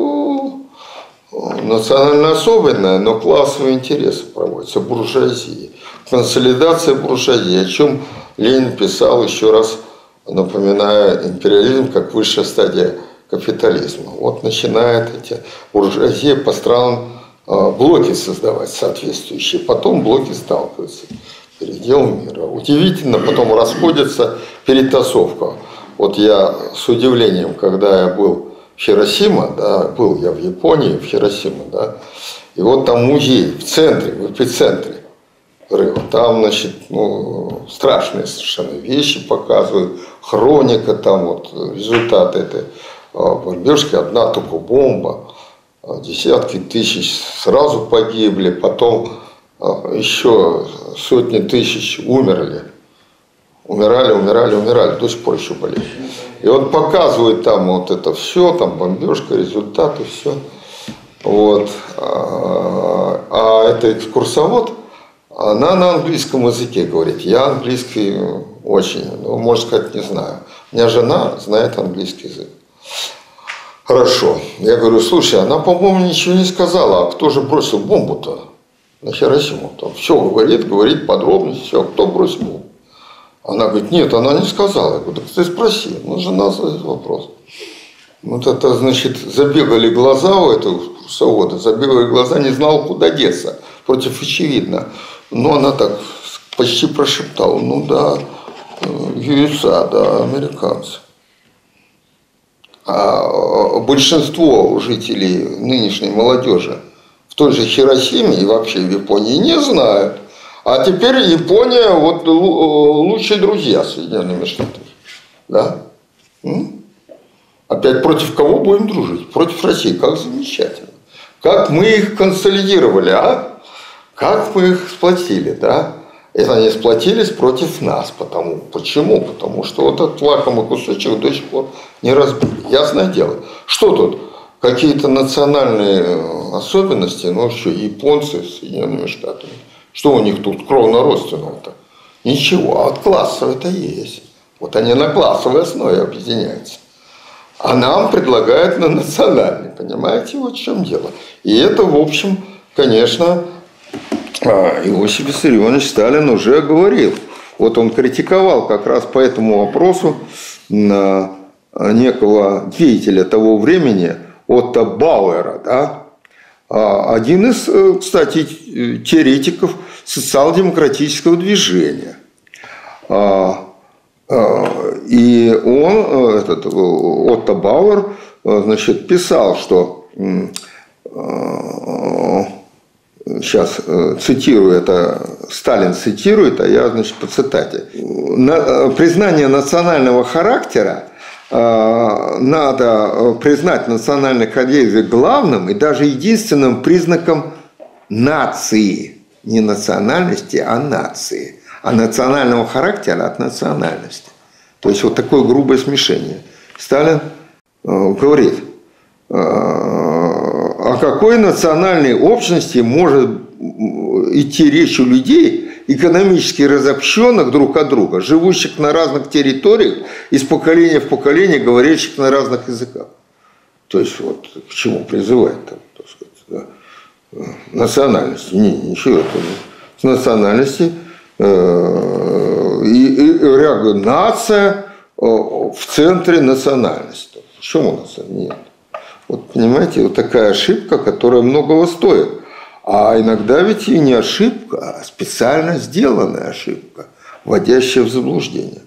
Speaker 1: Вот, национально особенная, но классовые интересы проводятся, буржуазии. Консолидация буржуазии, о чем Ленин писал, еще раз напоминаю, империализм как высшая стадия капитализма. Вот начинает эти буржуазии по странам блоки создавать соответствующие, потом блоки сталкиваются, передел мира. Удивительно, потом расходятся, перетасовка. Вот я с удивлением, когда я был в Хиросима, да, был я в Японии, в Хиросима, да, и вот там музей в центре, в эпицентре взрыва. Там, значит, страшные совершенно вещи показывают, хроника, там вот результаты этой бомбежки, одна только бомба, десятки тысяч сразу погибли, потом еще сотни тысяч умерли. Умирали, до сих пор еще болеют. И вот показывают там вот это все, там бомбежка, результаты, все. Вот. А это экскурсовод, она на английском языке говорит. Я английский очень, можно сказать, не знаю. У меня жена знает английский язык. Хорошо. Я говорю, слушай, она, по-моему, ничего не сказала. А кто же бросил бомбу-то на Хиросиму? Там все говорит подробности, все, кто бросил бомбу. Она говорит, нет, она не сказала. Я говорю, так ты спроси, жена задает вопрос. Вот это, значит, забегали глаза у этого экскурсовода, забегали глаза, не знала, куда деться. Против очевидно. Но она так почти прошептала, да, USA, да, американцы. А большинство жителей нынешней молодежи в той же Хиросиме и вообще в Японии не знают. А теперь Япония вот лучшие друзья с Соединенными Штатами. Да? Опять против кого будем дружить? Против России. Как замечательно. Как мы их консолидировали, а? Как мы их сплотили, да? Это они сплотились против нас. Почему? Потому что вот этот лакомый кусочек до сих пор не разбили. Ясное дело. Что тут? Какие-то национальные особенности, что, японцы с Соединенными Штатами. Что у них тут кровно-родственного-то? Ничего, а вот классовое-то есть. Вот они на классовой основе объединяются. А нам предлагают на национальной, понимаете, вот в чем дело. И это, в общем, конечно, Иосиф Виссарионович Сталин уже говорил. Вот он критиковал как раз по этому вопросу некого деятеля того времени, Отто Бауэра, да? Один из, кстати, теоретиков социал-демократического движения. И он, Отто Бауэр, значит, писал, что, сейчас цитирую это, Сталин цитирует, а я, значит, по цитате. Признание национального характера надо признать национальный характер главным и даже единственным признаком нации. Не национальности, а нации. А национального характера от национальности. То есть вот такое грубое смешение. Сталин говорит, о какой национальной общности может идти речь у людей, экономически разобщенных друг от друга, живущих на разных территориях, из поколения в поколение, говорящих на разных языках? То есть, вот к чему призывает там, так сказать, да? Национальности. Ничего этого нет. С национальности и нация в центре национальности. Почему нет? Вот понимаете, вот такая ошибка, которая многого стоит. А иногда ведь и не ошибка, а специально сделанная ошибка, вводящая в заблуждение.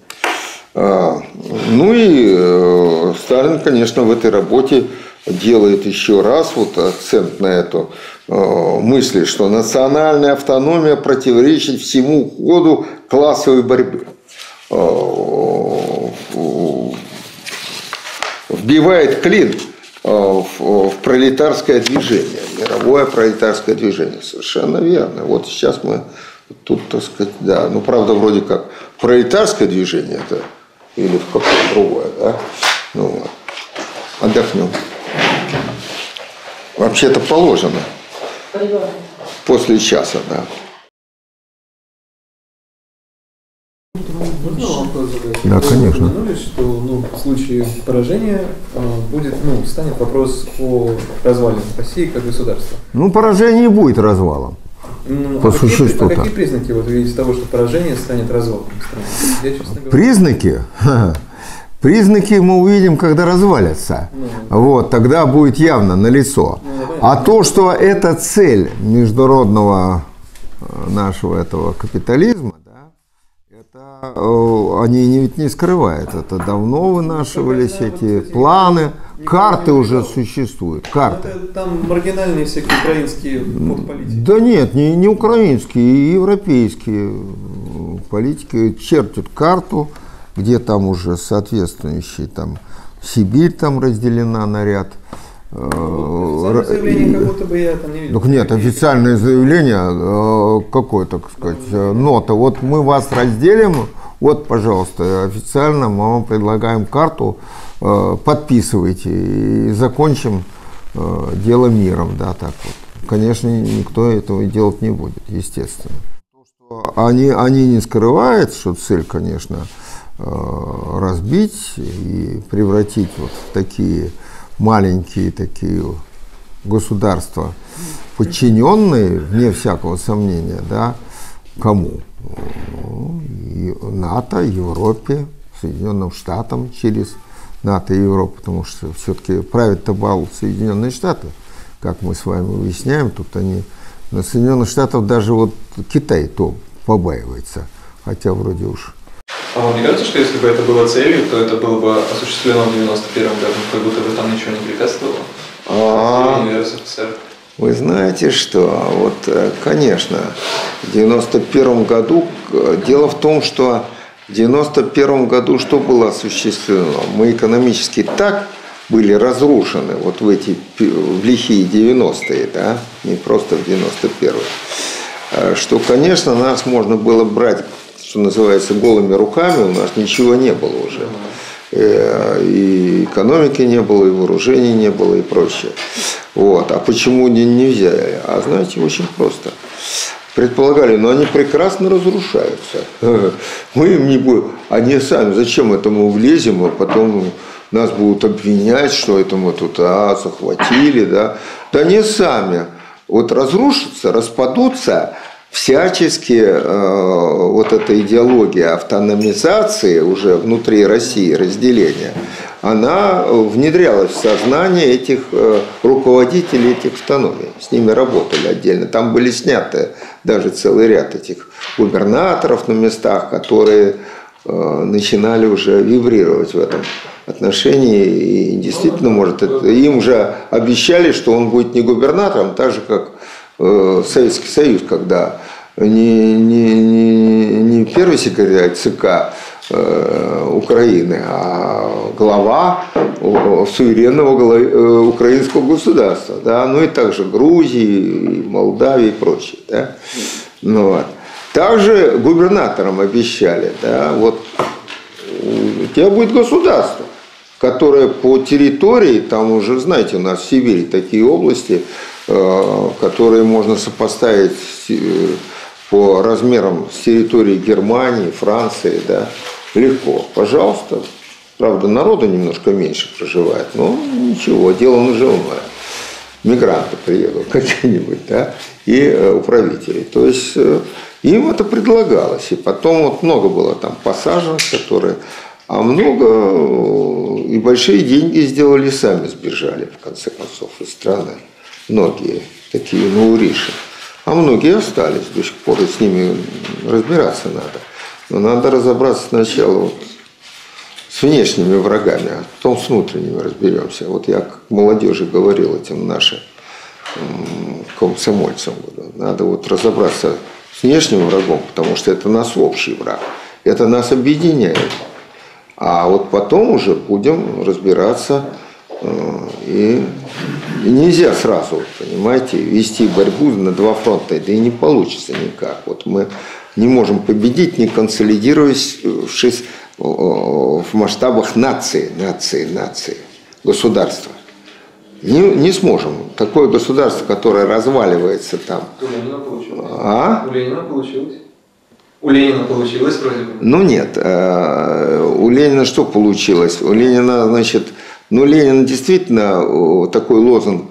Speaker 1: Ну и Сталин, конечно, в этой работе делает еще раз вот акцент на эту мысль, что национальная автономия противоречит всему ходу классовой борьбы. Вбивает клин в пролетарское движение, мировое пролетарское движение. Совершенно верно. Вот сейчас мы тут, так сказать, да, ну, правда, вроде как пролетарское движение это или в какое-то другое, да? Ну, вот. Отдохнем. Вообще-то положено. После часа, да.
Speaker 3: Да, конечно. Упомянули, что в случае поражения станет вопрос о развале России как государства.
Speaker 4: Поражение не будет развалом. По существу.
Speaker 3: Какие признаки вы видите того, что поражение станет развалом страны? Я, честно говоря...
Speaker 4: Признаки? Признаки мы увидим, когда развалятся. Вот, тогда будет явно налицо. А то, что это цель международного нашего этого капитализма, это они ведь не скрывают. Это давно вынашивались эти планы. Карты уже существуют. Карты.
Speaker 3: Там маргинальные всякие украинские политики.
Speaker 4: Да нет, не украинские, и европейские политики чертят карту, где там уже соответствующий там Сибирь там разделена на ряд.
Speaker 3: Официальное заявление, как будто бы я там не видел.
Speaker 4: Так нет, официальное заявление, какое, так сказать, нота. Вот мы вас разделим, вот, пожалуйста, официально мы вам предлагаем карту, подписывайте и закончим дело миром, да, так вот. Конечно, никто этого делать не будет, естественно. Они не скрывают, что цель, конечно, разбить и превратить вот в такие маленькие такие государства, подчиненные, вне всякого сомнения, да, кому? И НАТО, Европе, Соединенным Штатам через НАТО и Европу, потому что все-таки правят-то бал Соединенные Штаты, как мы с вами выясняем, тут они, на Соединенных Штатах даже вот Китай то побаивается, хотя вроде уж.
Speaker 3: А вам не кажется, что если бы это было целью, то это было бы осуществлено в 91-м году, как будто бы там ничего не препятствовало?
Speaker 1: Вы знаете что, вот, конечно, в 91 году, дело в том, что в 91 году что было осуществлено? Мы экономически так были разрушены вот в лихие 90-е, да, не просто в 91-е, что, конечно, нас можно было брать, что называется, голыми руками, у нас ничего не было уже. И экономики не было, и вооружений не было, и прочее. Вот. А почему не взяли? А знаете, очень просто. Предполагали, но они прекрасно разрушаются. Мы им не будем. Они сами, зачем этому влезем, а потом нас будут обвинять, что это мы тут захватили. Да не сами. Вот разрушатся, распадутся. Всячески вот эта идеология автономизации уже внутри России, разделения, она внедрялась в сознание этих руководителей этих автономий. С ними работали отдельно. Там были сняты даже целый ряд этих губернаторов на местах, которые начинали уже вибрировать в этом отношении. И действительно, может, им уже обещали, что он будет не губернатором, так же, как Советский Союз, когда не первый секретарь ЦК Украины, а глава суверенного украинского государства, да, ну и также Грузии, и Молдавии и прочее. Да. Ну, вот. Также губернаторам обещали, да, вот у тебя будет государство. которая по территории, там уже, знаете, у нас в Сибири такие области, которые можно сопоставить по размерам с территорией Германии, Франции, да, легко. Пожалуйста. Правда, народу немножко меньше проживает, но ничего, дело наживное. Мигранты приедут какие-нибудь, да, и управители. То есть им это предлагалось. И потом вот много было там посаженных, которые... А много и большие деньги сделали, сами сбежали, в конце концов, из страны. Многие такие науриши. А многие остались до сих пор, и с ними разбираться надо. Но надо разобраться сначала вот с внешними врагами, а потом с внутренними разберемся. Вот я к молодежи говорил этим нашим комсомольцам. Надо вот разобраться с внешним врагом, потому что это наш общий враг. Это нас объединяет. А вот потом уже будем разбираться. И нельзя сразу, понимаете, вести борьбу на два фронта. Да и не получится никак. Вот мы не можем победить, не консолидируясь в масштабах нации, государства. Не сможем. Такое государство, которое разваливается там.
Speaker 3: У Ленина получилось.
Speaker 1: А?
Speaker 3: У Ленина получилось. У Ленина получилось вроде бы.
Speaker 1: Ну нет. У Ленина что получилось? У Ленина, значит, Ленин действительно такой лозунг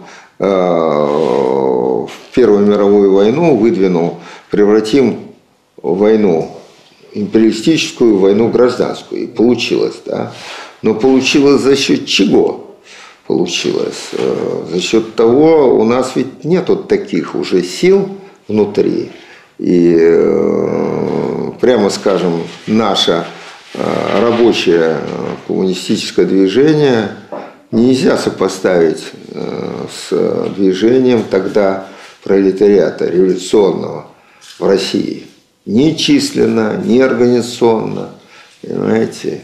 Speaker 1: в Первую мировую войну выдвинул: превратим войну империалистическую в войну гражданскую. И получилось, да. Но получилось за счет чего? Получилось за счет того, у нас ведь нет вот таких уже сил внутри. И, прямо скажем, наше рабочее коммунистическое движение нельзя сопоставить с движением тогда пролетариата революционного в России. Ни численно, ни организационно, понимаете,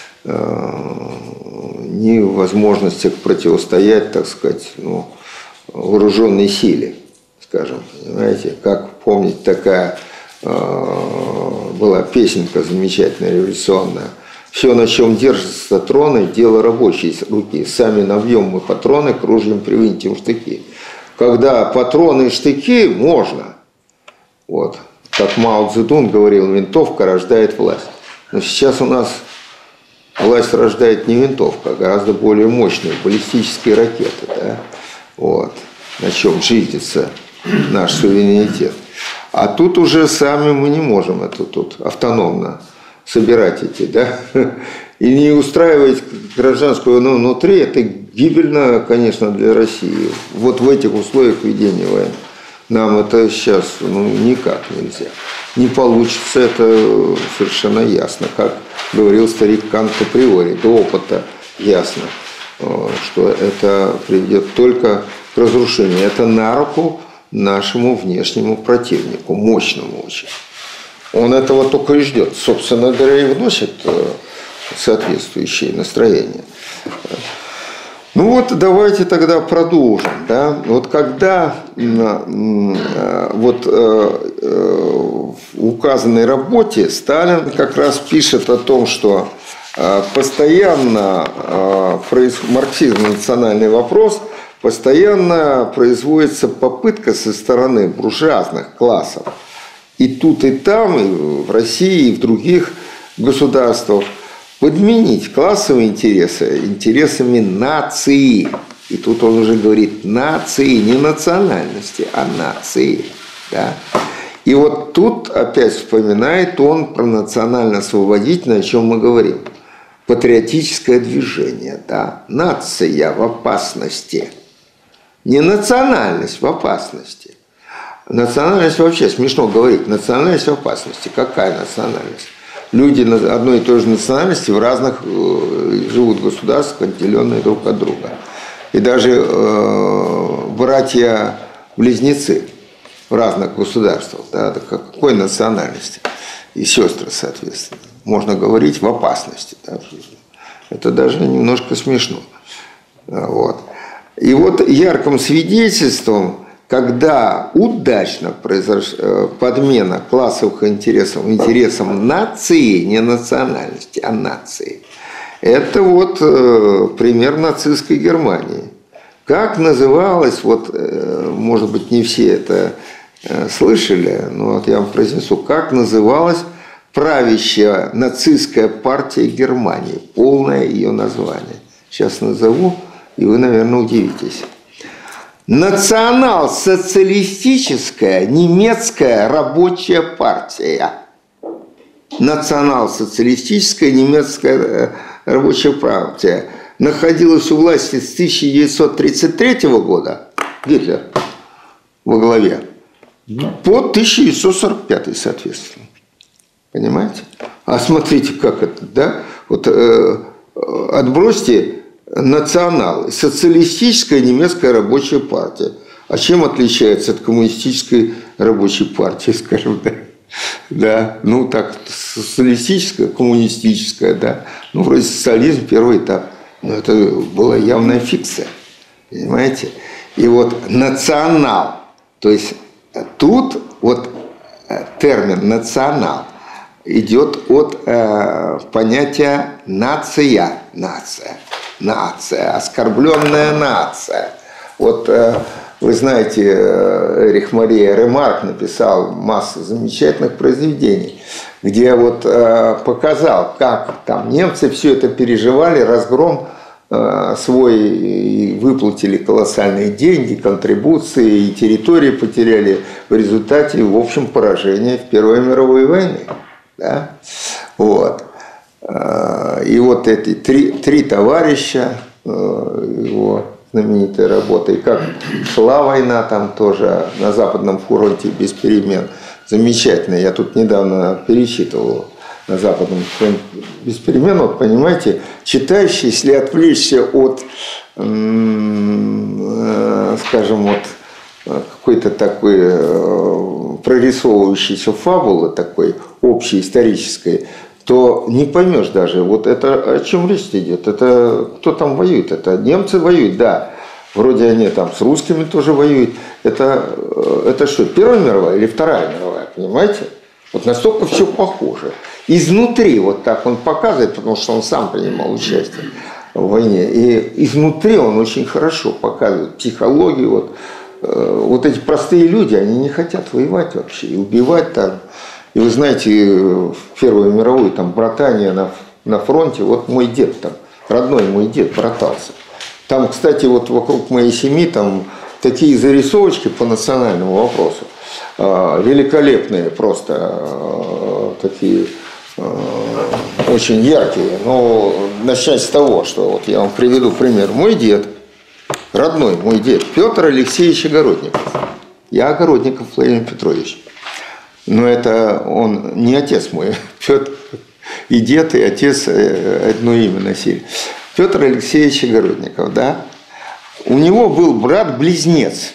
Speaker 1: ни в возможностях противостоять, так сказать, вооруженной силе, скажем, понимаете, как помнить, такая была песенка замечательная, революционная: все, на чем держатся троны, дело рабочей руки, сами набьем мы патроны, кружьем привинтим штыки. Когда патроны и штыки можно, вот, как Мао Цзэдун говорил, винтовка рождает власть. Но сейчас у нас власть рождает не винтовка, а гораздо более мощные баллистические ракеты, да? Вот, на чем зиждется наш суверенитет. А тут уже сами мы не можем это тут автономно собирать эти, да? И не устраивать гражданскую войну внутри, это гибельно, конечно, для России. Вот в этих условиях ведения войны. Нам это сейчас никак нельзя. Не получится, это совершенно ясно. Как говорил старик Кант априори, до опыта ясно, что это приведет только к разрушению. Это на руку нашему внешнему противнику, мощному очень. Он этого только и ждет. Собственно говоря, и вносит соответствующие настроения. Ну вот давайте тогда продолжим. Да? Вот когда в указанной работе Сталин как раз пишет о том, что постоянно марксизм-национальный вопрос, постоянно производится попытка со стороны буржуазных классов и тут, и там, и в России, и в других государствах подменить классовые интересы интересами нации. И тут он уже говорит нации, не национальности, а нации. Да? И вот тут опять вспоминает он про национально-освободительное, о чем мы говорим. Патриотическое движение. Да? Нация в опасности. Не национальность в опасности. Национальность вообще смешно говорить. Национальность в опасности. Какая национальность? Люди одной и той же национальности в разных живут государствах, отделенные друг от друга. И даже братья-близнецы в разных государствах, да, какой национальности? И сестры, соответственно. Можно говорить в опасности. Да. Это даже немножко смешно. Вот. И вот ярким свидетельством, когда удачно произошла подмена классовых интересов интересам нации, не национальности, а нации, Это вот пример нацистской Германии. Как называлась, вот, может быть, не все это слышали, но вот я вам произнесу, как называлась правящая нацистская партия Германии, полное ее название. Сейчас назову, и вы, наверное, удивитесь. Национал-социалистическая немецкая рабочая партия. Национал-социалистическая немецкая рабочая партия находилась у власти с 1933 года, Гитлер во главе, по 1945, соответственно. Понимаете? А смотрите, как это, да? Вот отбросьте националы. Социалистическая немецкая рабочая партия. А чем отличается от коммунистической рабочей партии, скажем так? Да, ну так, социалистическая, коммунистическая, да. Ну, вроде социализм, первый этап. Но это была явная фикция. Понимаете? И вот национал, то есть тут вот термин национал идет от понятия нация, оскорбленная нация. Вот вы знаете, Эрих Мария Ремарк написал массу замечательных произведений, где вот показал, как там немцы все это переживали, разгром свой, и выплатили колоссальные деньги, контрибуции, и территории потеряли в результате, в общем, поражения в Первой мировой войне. Да? Вот. И вот эти три товарища, его знаменитая работа, и как шла война там тоже на Западном фронте без перемен. Замечательно. Я тут недавно перечитывал на Западном фронте без перемен. Вот, понимаете, читающий, если отвлечься от, скажем, вот какой-то такой прорисовывающейся фабулы, такой общей исторической, то не поймешь даже, вот это о чем речь идет, это кто там воюет, это немцы воюют, да, вроде они там с русскими тоже воюют, это что, Первая мировая или Вторая мировая, понимаете? Вот настолько все похоже. Изнутри вот так он показывает, потому что он сам принимал участие в войне, и изнутри он очень хорошо показывает психологию, вот эти простые люди, они не хотят воевать вообще и убивать там. И вы знаете, в Первую мировую там братания на фронте, вот мой дед там, родной мой дед братался. Там, кстати, вот вокруг моей семьи там такие зарисовочки по национальному вопросу, великолепные просто, такие очень яркие. Но начать с того, что вот я вам приведу пример. Мой дед, родной мой дед, Петр Алексеевич Огородников. Я Огородников Владимир Петрович. Но это он не отец мой. Петр и дед, и отец одно имя носили. Петр Алексеевич Огородников, да. У него был брат-близнец.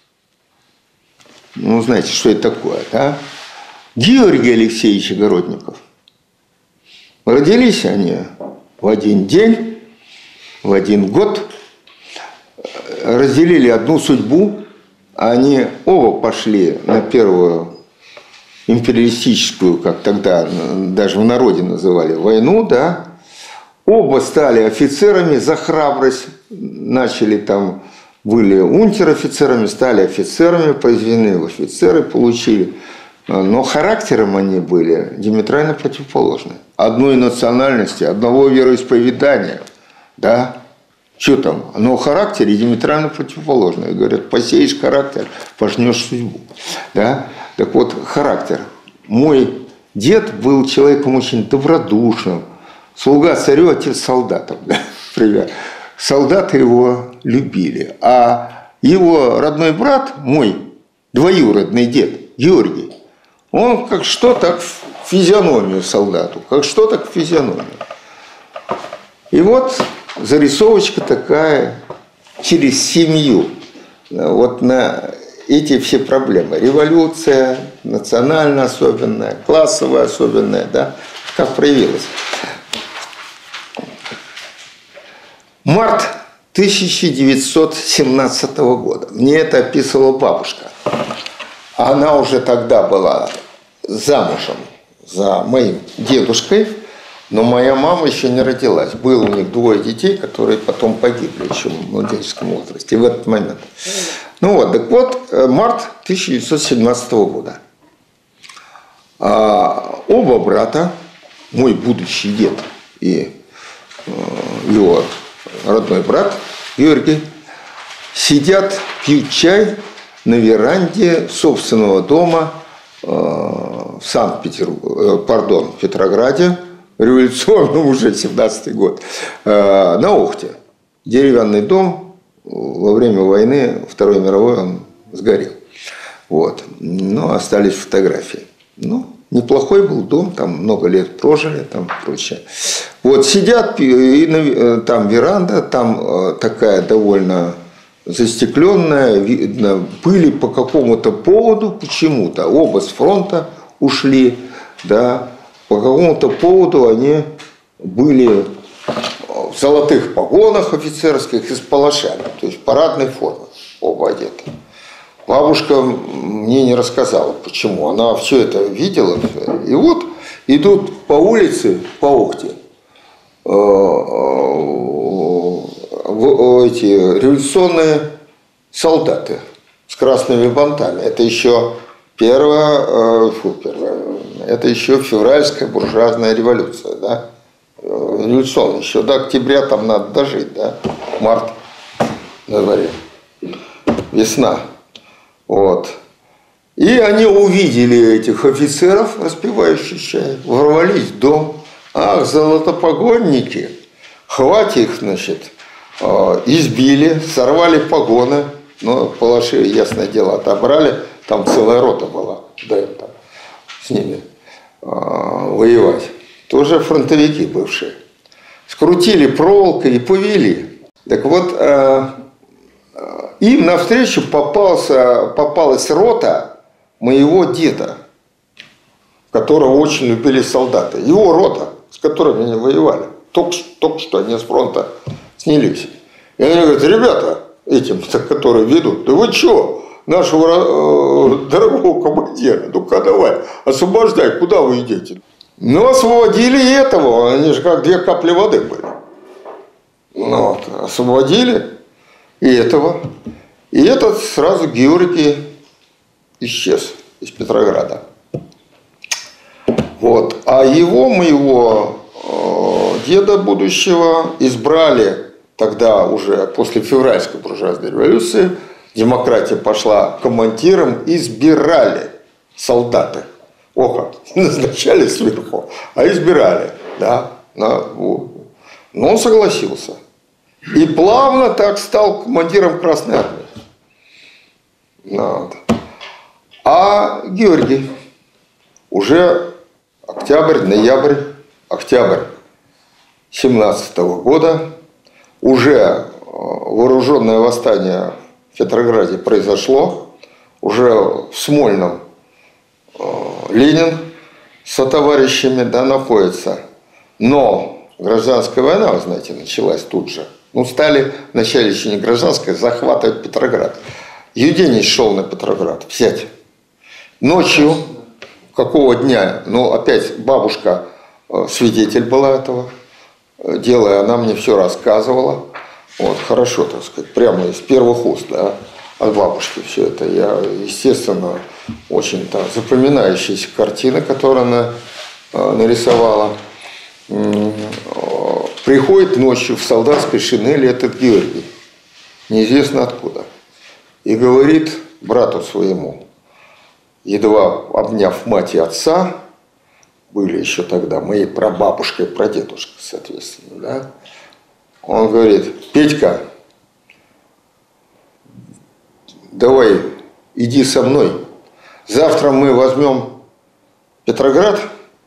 Speaker 1: Ну, знаете, что это такое, да? Георгий Алексеевич Огородников. Родились они в один день, в один год. Разделили одну судьбу. Они оба пошли на первую империалистическую, как тогда даже в народе называли, войну, да. Оба стали офицерами за храбрость, начали там, были унтер-офицерами, стали офицерами, произведены в офицеры, получили. Но характером они были диаметрально противоположны. Одной национальности, одного вероисповедания, да. Что там? Но характере диаметрально противоположно. Говорят, посеешь характер, пожнешь судьбу. Да? Так вот, характер. Мой дед был человеком очень добродушным. Слуга царю, отец солдатам. Да? Например. Солдаты его любили. А его родной брат, мой двоюродный дед, Георгий, он как что так в физиономию солдату. Как что так в физиономию. И вот зарисовочка такая через семью. Вот на эти все проблемы. Революция, национальная особенная, классовая особенная, да, как проявилась. Март 1917 года. Мне это описывала бабушка. Она уже тогда была замужем за моим дедушкой. Но моя мама еще не родилась. Было у них 2 детей, которые потом погибли еще в младенческом возрасте. И в этот момент. Ну вот, так вот, март 1917 года. Оба брата, мой будущий дед и его родной брат Георгий, сидят, пьют чай на веранде собственного дома в Петрограде, революционном уже 17-й год, на Охте. Деревянный дом, во время войны Второй мировой он сгорел. Вот. Но остались фотографии. Ну, неплохой был дом, там много лет прожили, там прочее. Вот сидят, и там веранда, там такая довольно застекленная, видно, были по какому-то поводу, почему-то, оба с фронта ушли, да, по какому-то поводу они были в золотых погонах офицерских и с палашами, то есть в парадной форме, оба одеты. Бабушка мне не рассказала, почему. Она все это видела. И вот идут по улице, по Охте, эти революционные солдаты с красными бантами. Это еще это еще февральская буржуазная революция, да? Революционная. Еще до октября там надо дожить, да? Март на дворе. Весна. Вот. И они увидели этих офицеров, распивающих чай, ворвались в дом. Ах, золотопогонники! Хватит их, значит, избили, сорвали погоны. Но палаши, ясное дело, отобрали. Там целая рота была до этого с ними воевать. Тоже фронтовики бывшие. Скрутили проволокой и повели. Так вот, им навстречу попалась рота моего деда, которого очень любили солдаты. Его рота, с которыми они воевали. Только что они с фронта снялись. И они говорят: ребята, этим, которые ведут, да вы что, нашего дорогого командира, ну-ка давай, освобождай, куда вы идете? Ну, освободили и этого, они же как 2 капли воды были. Ну, вот, освободили и этого. И этот сразу Георгий исчез из Петрограда. Вот. А моего деда будущего избрали тогда уже после февральской буржуазной революции. Демократия пошла командиром, избирали солдаты. Ох, назначали сверху, а избирали. Да? Но он согласился. И плавно так стал командиром Красной Армии. Вот. А Георгий уже октябрь 17 года, уже вооруженное восстание в Петрограде произошло, уже в Смольном Ленин со товарищами, да, находится. Но гражданская война, вы знаете, началась тут же. Ну, стали вначале еще не гражданская, захватывать Петроград. Юденич шел на Петроград взять. Ночью, какого дня, ну, опять бабушка свидетель была этого дела, и она мне все рассказывала. Вот, хорошо, так сказать, прямо из первых уст, да, от бабушки все это. Я, естественно, очень там запоминающаяся картина, которую она нарисовала. Приходит ночью в солдатской шинели этот Георгий, неизвестно откуда, и говорит брату своему, едва обняв мать и отца, были еще тогда моей прабабушкой и прадедушкой, соответственно, да, он говорит: Петька, давай, иди со мной, завтра мы возьмем Петроград,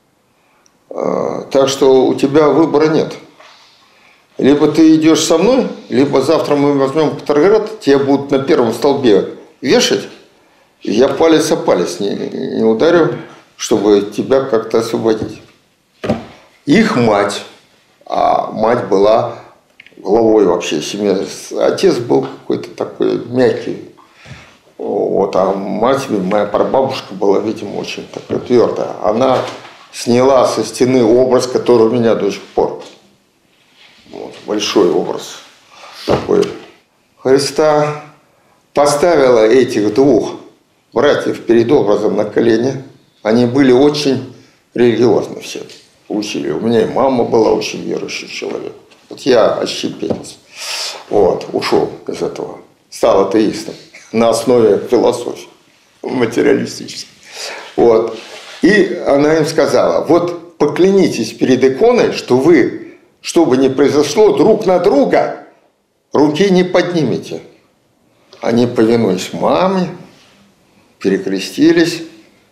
Speaker 1: так что у тебя выбора нет. Либо ты идешь со мной, либо завтра мы возьмем Петроград, тебя будут на первом столбе вешать, и я палец о палец не ударю, чтобы тебя как-то освободить. Их мать, а мать была главой вообще семьи, отец был какой-то такой мягкий, вот, а мать, моя прабабушка была, видимо, очень такая твердая. Она сняла со стены образ, который у меня до сих пор. Вот, большой образ такой Христа. Поставила этих двух братьев перед образом на колени. Они были очень религиозны все. Учили. У меня и мама была очень верующий человек. Вот я отщепенец. Вот, ушел из этого. Стал атеистом на основе философии материалистической. Вот. И она им сказала, вот поклянитесь перед иконой, что вы, что бы ни произошло, друг на друга руки не поднимете. Они, повинуясь маме, перекрестились,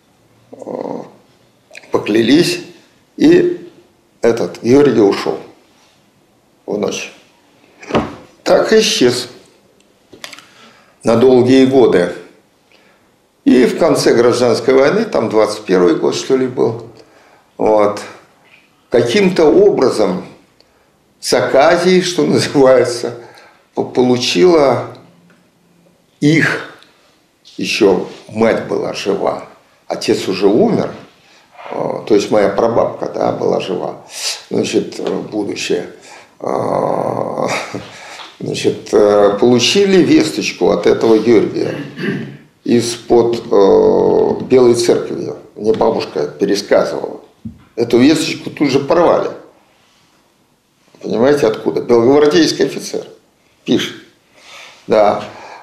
Speaker 1: поклялись, и этот Георгий ушел в ночь. Так исчез на долгие годы. И в конце гражданской войны, там 21-й год, что ли, был, вот, каким-то образом с оказией, что называется, получила их, еще мать была жива, отец уже умер, то есть моя прабабка, да, была жива, значит, будущее. Значит, получили весточку от этого Георгия из-под Белой церкви. Мне бабушка пересказывала. Эту весточку тут же порвали. Понимаете, откуда? Белогвардейский офицер пишет. Да.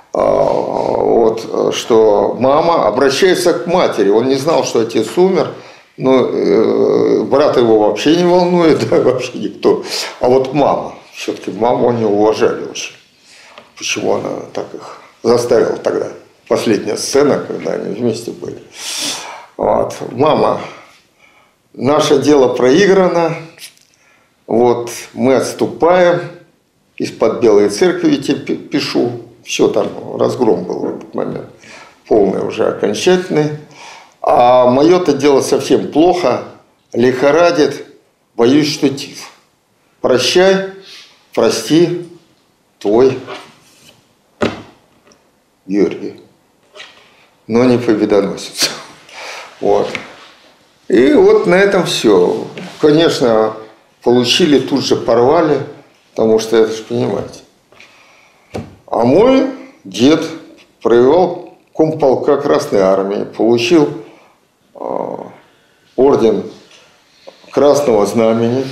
Speaker 1: Вот, что мама обращается к матери. Он не знал, что отец умер, но брат его вообще не волнует, да, вообще никто. А вот мама. Все-таки маму они уважали очень. Почему она так их заставила тогда? Последняя сцена, когда они вместе были. Вот. Мама, наше дело проиграно. Вот, мы отступаем. Из-под Белой церкви тебе пишу. Все там, разгром был в этот момент. Полный уже окончательный. А мое-то дело совсем плохо. Лихорадит. Боюсь, что тиф. Прощай. Прости, твой Георгий, но не победоносец. Вот. И вот на этом все. Конечно, получили, тут же порвали, потому что это же понимаете. А мой дед проявил комполка Красной Армии, получил орден Красного Знамени.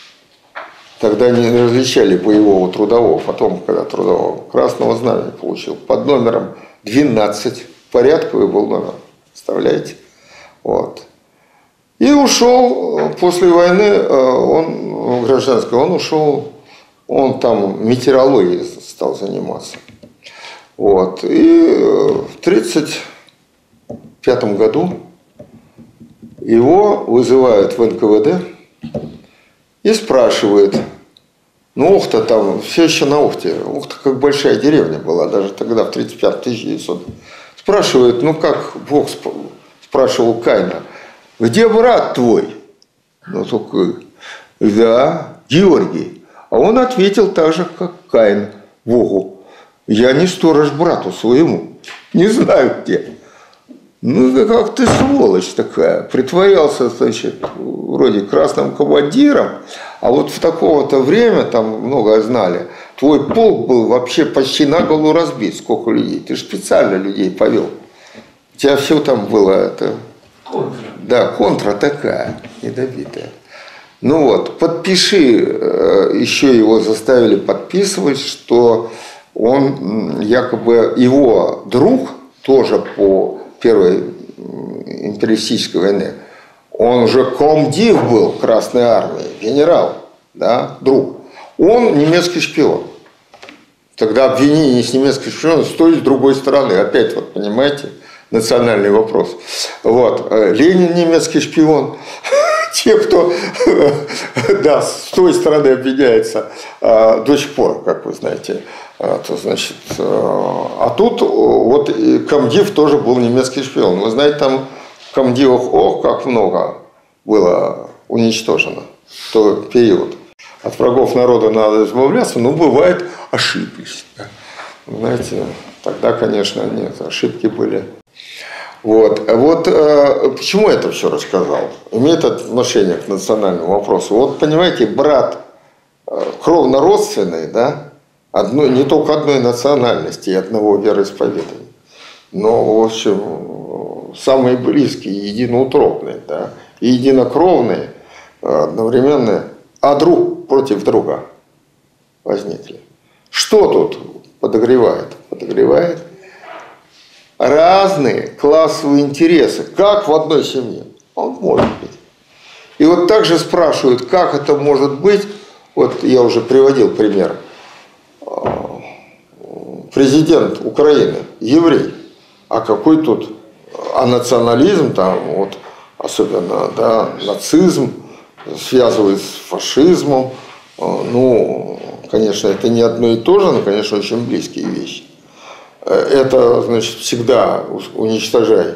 Speaker 1: Тогда не различали боевого трудового, потом, когда трудового, Красного Знамени получил, под номером 12, порядковый был номер, представляете? Вот. И ушел после войны, он гражданской, он ушел, он там метеорологией стал заниматься. Вот. И в 1935 году его вызывают в НКВД, и спрашивает, ну Ухта там, все еще на Ухте, Ухта как большая деревня была, даже тогда, в 1935. Спрашивает, ну как Бог спрашивал Каина, где брат твой? Ну такой, да, Георгий. А он ответил так же, как Каин Богу, я не сторож брату своему, не знаю где. Ну, как ты сволочь такая. Притворялся, значит, вроде красным командиром, а вот в такого-то время, там много знали, твой полк был вообще почти наголо разбит. Сколько людей? Ты же специально людей повел. У тебя все там было это...
Speaker 2: Контра.
Speaker 1: Да, контра такая, недобитая. Ну вот, подпиши, еще его заставили подписывать, что он якобы его друг, тоже по Первой империалистической войны, он уже комдив был Красной Армии, генерал, да, друг. Он немецкий шпион. Тогда обвинение с немецким шпионом стоит с другой стороны. Опять, вот, понимаете, национальный вопрос. Вот. Ленин немецкий шпион. Те, кто да, с той стороны обвиняется до сих пор, как вы знаете. То, значит, а тут вот комдив тоже был немецкий шпион. Вы знаете, там комдивов, ох, как много было уничтожено в тот период. От врагов народа надо избавляться, но бывает ошиблись. Знаете, тогда, конечно, нет, ошибки были. Вот почему я это все рассказал? Имеет отношение к национальному вопросу. Вот понимаете, брат кровно-родственный, да, не только одной национальности и одного вероисповедания, но, в общем, самые близкие, единоутробные, да, и единокровные одновременно, а друг против друга возникли. Что тут подогревает? Подогревает разные классовые интересы, как в одной семье. Он может быть. И вот также спрашивают, как это может быть. Вот я уже приводил пример. Президент Украины еврей. А какой тут национализм, там вот особенно, да, нацизм связывает с фашизмом. Ну, конечно, это не одно и то же, но, конечно, очень близкие вещи. Это, значит, всегда уничтожай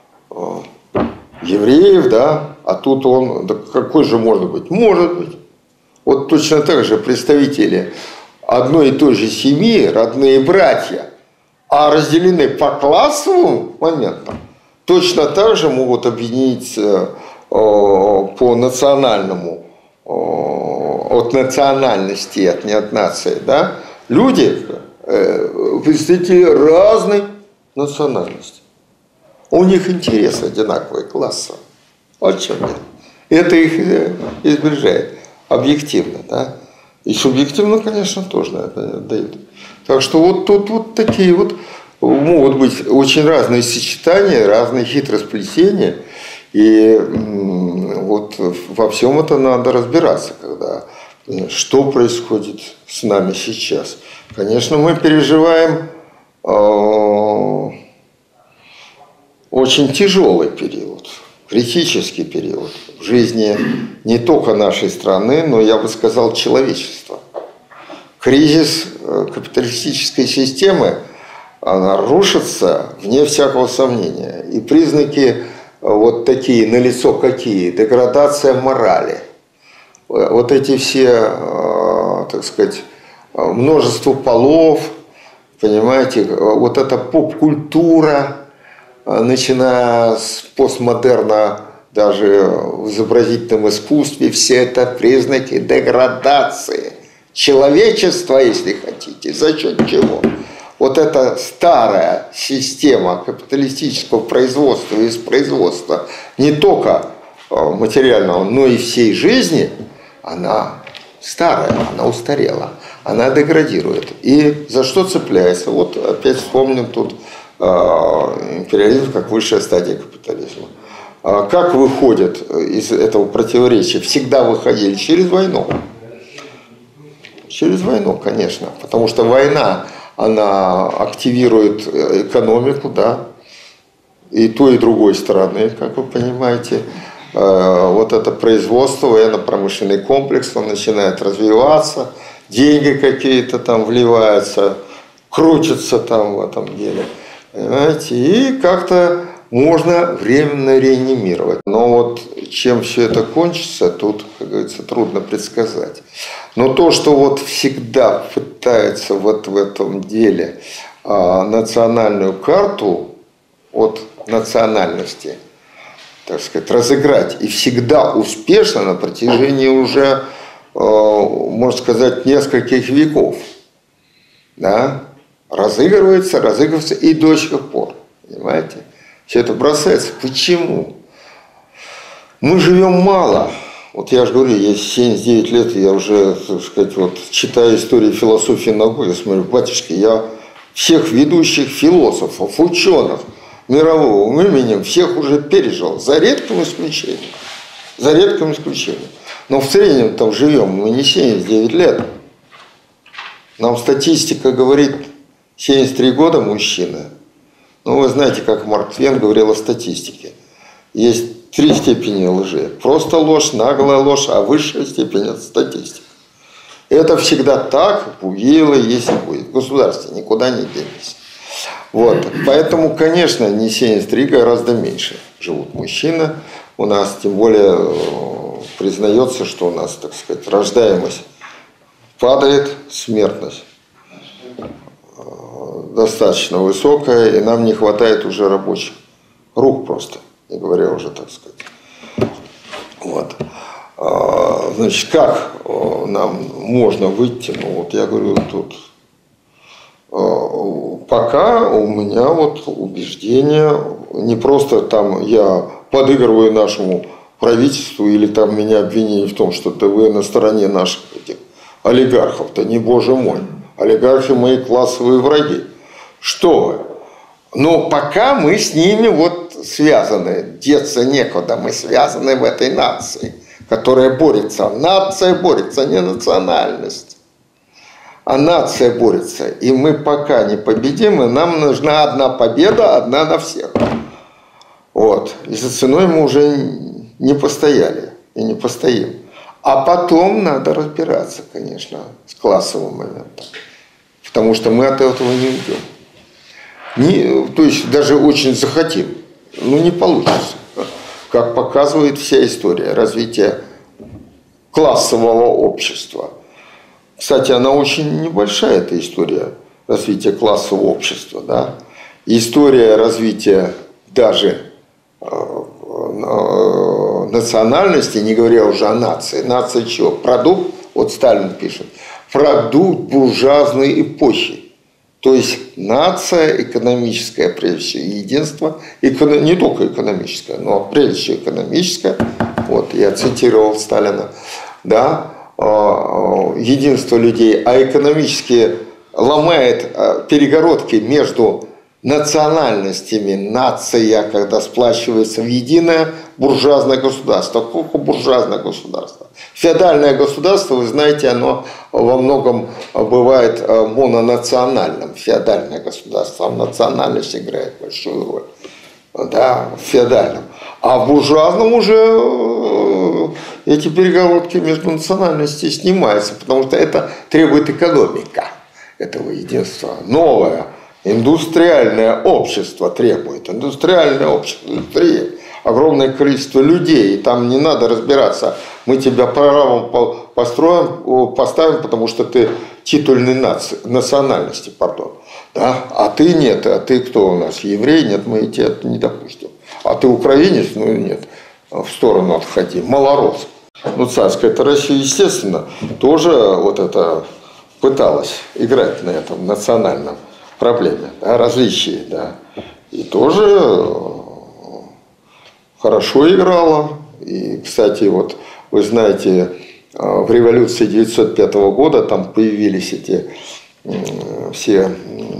Speaker 1: евреев, да, а тут он, да какой же может быть? Может быть. Вот точно так же представители одной и той же семьи, родные братья, а разделены по классовым моментам, точно так же могут объединиться по национальному, от национальности, не от нации, да, люди, представители разной национальности. У них интересы одинаковые, классовые. Вот в чем дело. Это их изближает объективно, да. И субъективно, конечно, тоже это дают. Так что вот тут вот такие вот могут быть очень разные сочетания, разные хитросплетения. И вот во всем это надо разбираться, когда что происходит с нами сейчас. Конечно, мы переживаем очень тяжелый период, критический период в жизни не только нашей страны, но, я бы сказал, человечества. Кризис капиталистической системы, она рушится вне всякого сомнения. И признаки вот такие, налицо какие? Деградация морали. Вот эти все, так сказать, множество полов, понимаете, вот эта поп-культура, начиная с постмодерна, даже в изобразительном искусстве, все это признаки деградации человечества, если хотите. За счет чего? Вот эта старая система капиталистического производства и производства не только материального, но и всей жизни, она старая, она устарела, она деградирует. И за что цепляется? Вот опять вспомним тут империализм как высшая стадия капитализма. Как выходят из этого противоречия? Всегда выходили через войну. Через войну, конечно. Потому что война, она активирует экономику, да, и той, и другой стороны, как вы понимаете. Вот это производство, военно-промышленный комплекс, он начинает развиваться, деньги какие-то там вливаются, крутятся там в этом деле. Понимаете? И как-то можно временно реанимировать. Но вот чем все это кончится, тут, как говорится, трудно предсказать. Но то, что вот всегда пытается вот в этом деле национальную карту от национальности, так сказать, разыграть, и всегда успешно на протяжении уже, можно сказать, нескольких веков, да, разыгрывается и до сих пор, понимаете? Все это бросается. Почему? Мы живем мало. Вот я же говорю, я 79 лет, я уже, так сказать, вот, читаю историю философии науки, я смотрю, батюшки, я всех ведущих философов, ученых мирового именем всех уже пережил, за редким исключением. За редким исключением. Но в среднем там живем мы не 79 лет. Нам статистика говорит 73 года мужчина. Ну, вы знаете, как Марк Твен говорил о статистике. Есть 3 степени лжи. Просто ложь, наглая ложь, а высшая степень – это статистика. Это всегда так, было, есть и будет. В государстве никуда не денется. Вот. Поэтому, конечно, не 73, гораздо меньше живут мужчины. У нас, тем более, признается, что у нас, так сказать, рождаемость падает, смертность достаточно высокая, и нам не хватает уже рабочих уже, так сказать. Вот. Значит, как нам можно выйти? Ну, вот я говорю, тут пока у меня вот убеждение, не просто там я подыгрываю нашему правительству или там меня обвинили в том, что вы на стороне наших этих олигархов-то, не боже мой. Олигархи мои классовые враги. Что вы? Но пока мы с ними вот связаны, деться некуда, мы связаны в этой нации, которая борется. Нация борется, не национальность. А нация борется. И мы пока не победим, и нам нужна одна победа, одна на всех. Вот. И за ценой мы уже не постояли и не постоим. А потом надо разбираться, конечно, с классовым моментом. Потому что мы от этого не уйдем. То есть даже очень захотим, но не получится. Как показывает вся история развития классового общества. Кстати, она очень небольшая, эта история развития классового общества. Да? История развития даже национальности, не говоря уже о нации. Нация чего? Продукт, вот Сталин пишет, продукт буржуазной эпохи. То есть нация экономическая, прежде всего, единство, не только экономическое, но прежде всего экономическое. Вот я цитировал Сталина, да, единство людей, а экономически ломает перегородки между национальностями. Нация, когда сплачивается в единое буржуазное государство. Какое буржуазное государство? Феодальное государство, вы знаете, оно во многом бывает мононациональным. Феодальное государство, национальность играет большую роль. Да, в феодальном. А в буржуазном уже эти перегородки между национальностями снимаются, потому что это требует экономика этого единства. Новое индустриальное общество требует. Индустриальное общество, индустрия, огромное количество людей. И там не надо разбираться. Мы тебя прорабом поставим, потому что ты титульной национальности, пардон. Да? А ты нет. А ты кто у нас? Еврей? Нет, мы тебя не допустим. А ты украинец? Ну нет. В сторону отходи. Малорос. Ну, царская-то Россия, естественно, тоже вот это пыталась играть на этом национальном проблеме, да, различии, да, и тоже хорошо играла. И, кстати, вот вы знаете, в революции 1905 года там появились эти все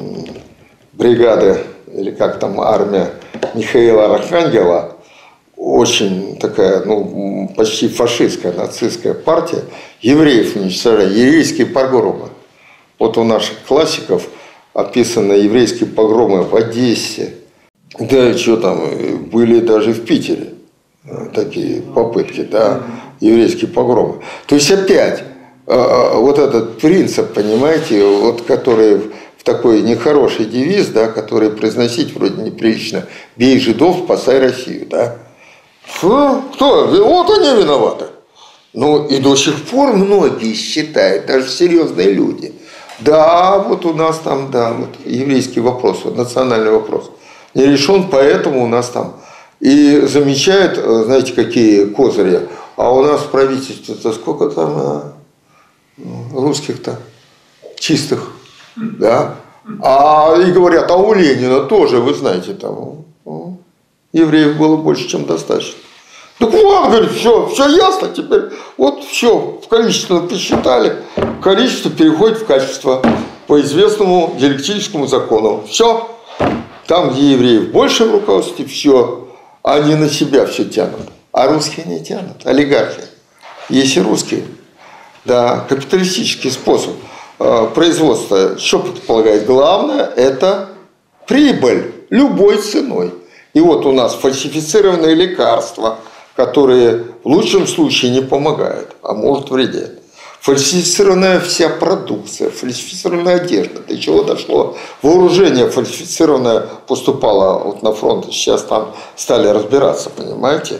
Speaker 1: бригады, или как там армия Михаила Архангела, очень такая, ну, почти фашистская, нацистская партия, евреев уничтожали, еврейские погромы. Вот у наших классиков описаны еврейские погромы в Одессе. Да, что там, были даже в Питере такие попытки, да, еврейские погромы. То есть опять вот этот принцип, понимаете, вот который в такой нехороший девиз, да, который произносить вроде неприлично: бей жидов, спасай Россию, да. Кто? Вот они виноваты. Ну и до сих пор многие считают, даже серьезные люди, да, вот у нас там, да, вот еврейский вопрос, вот национальный вопрос не решен, поэтому у нас там. И замечают, знаете, какие козыри, а у нас в правительстве-то сколько там русских-то чистых, да? И говорят, а у Ленина тоже, вы знаете, там евреев было больше, чем достаточно. Так вот, говорит, все ясно теперь, вот все, в количество посчитали, количество переходит в качество по известному диалектическому закону. Все, там, где евреев больше в руководстве, все, они на себя все тянут, а русские не тянут, олигархи. Есть и русские, да, капиталистический способ производства, что предполагает? Главное – это прибыль любой ценой. И вот у нас фальсифицированные лекарства, которые в лучшем случае не помогают, а может вредят. Фальсифицированная вся продукция, фальсифицированная одежда. До чего дошло? Вооружение фальсифицированное поступало вот на фронт. Сейчас там стали разбираться, понимаете,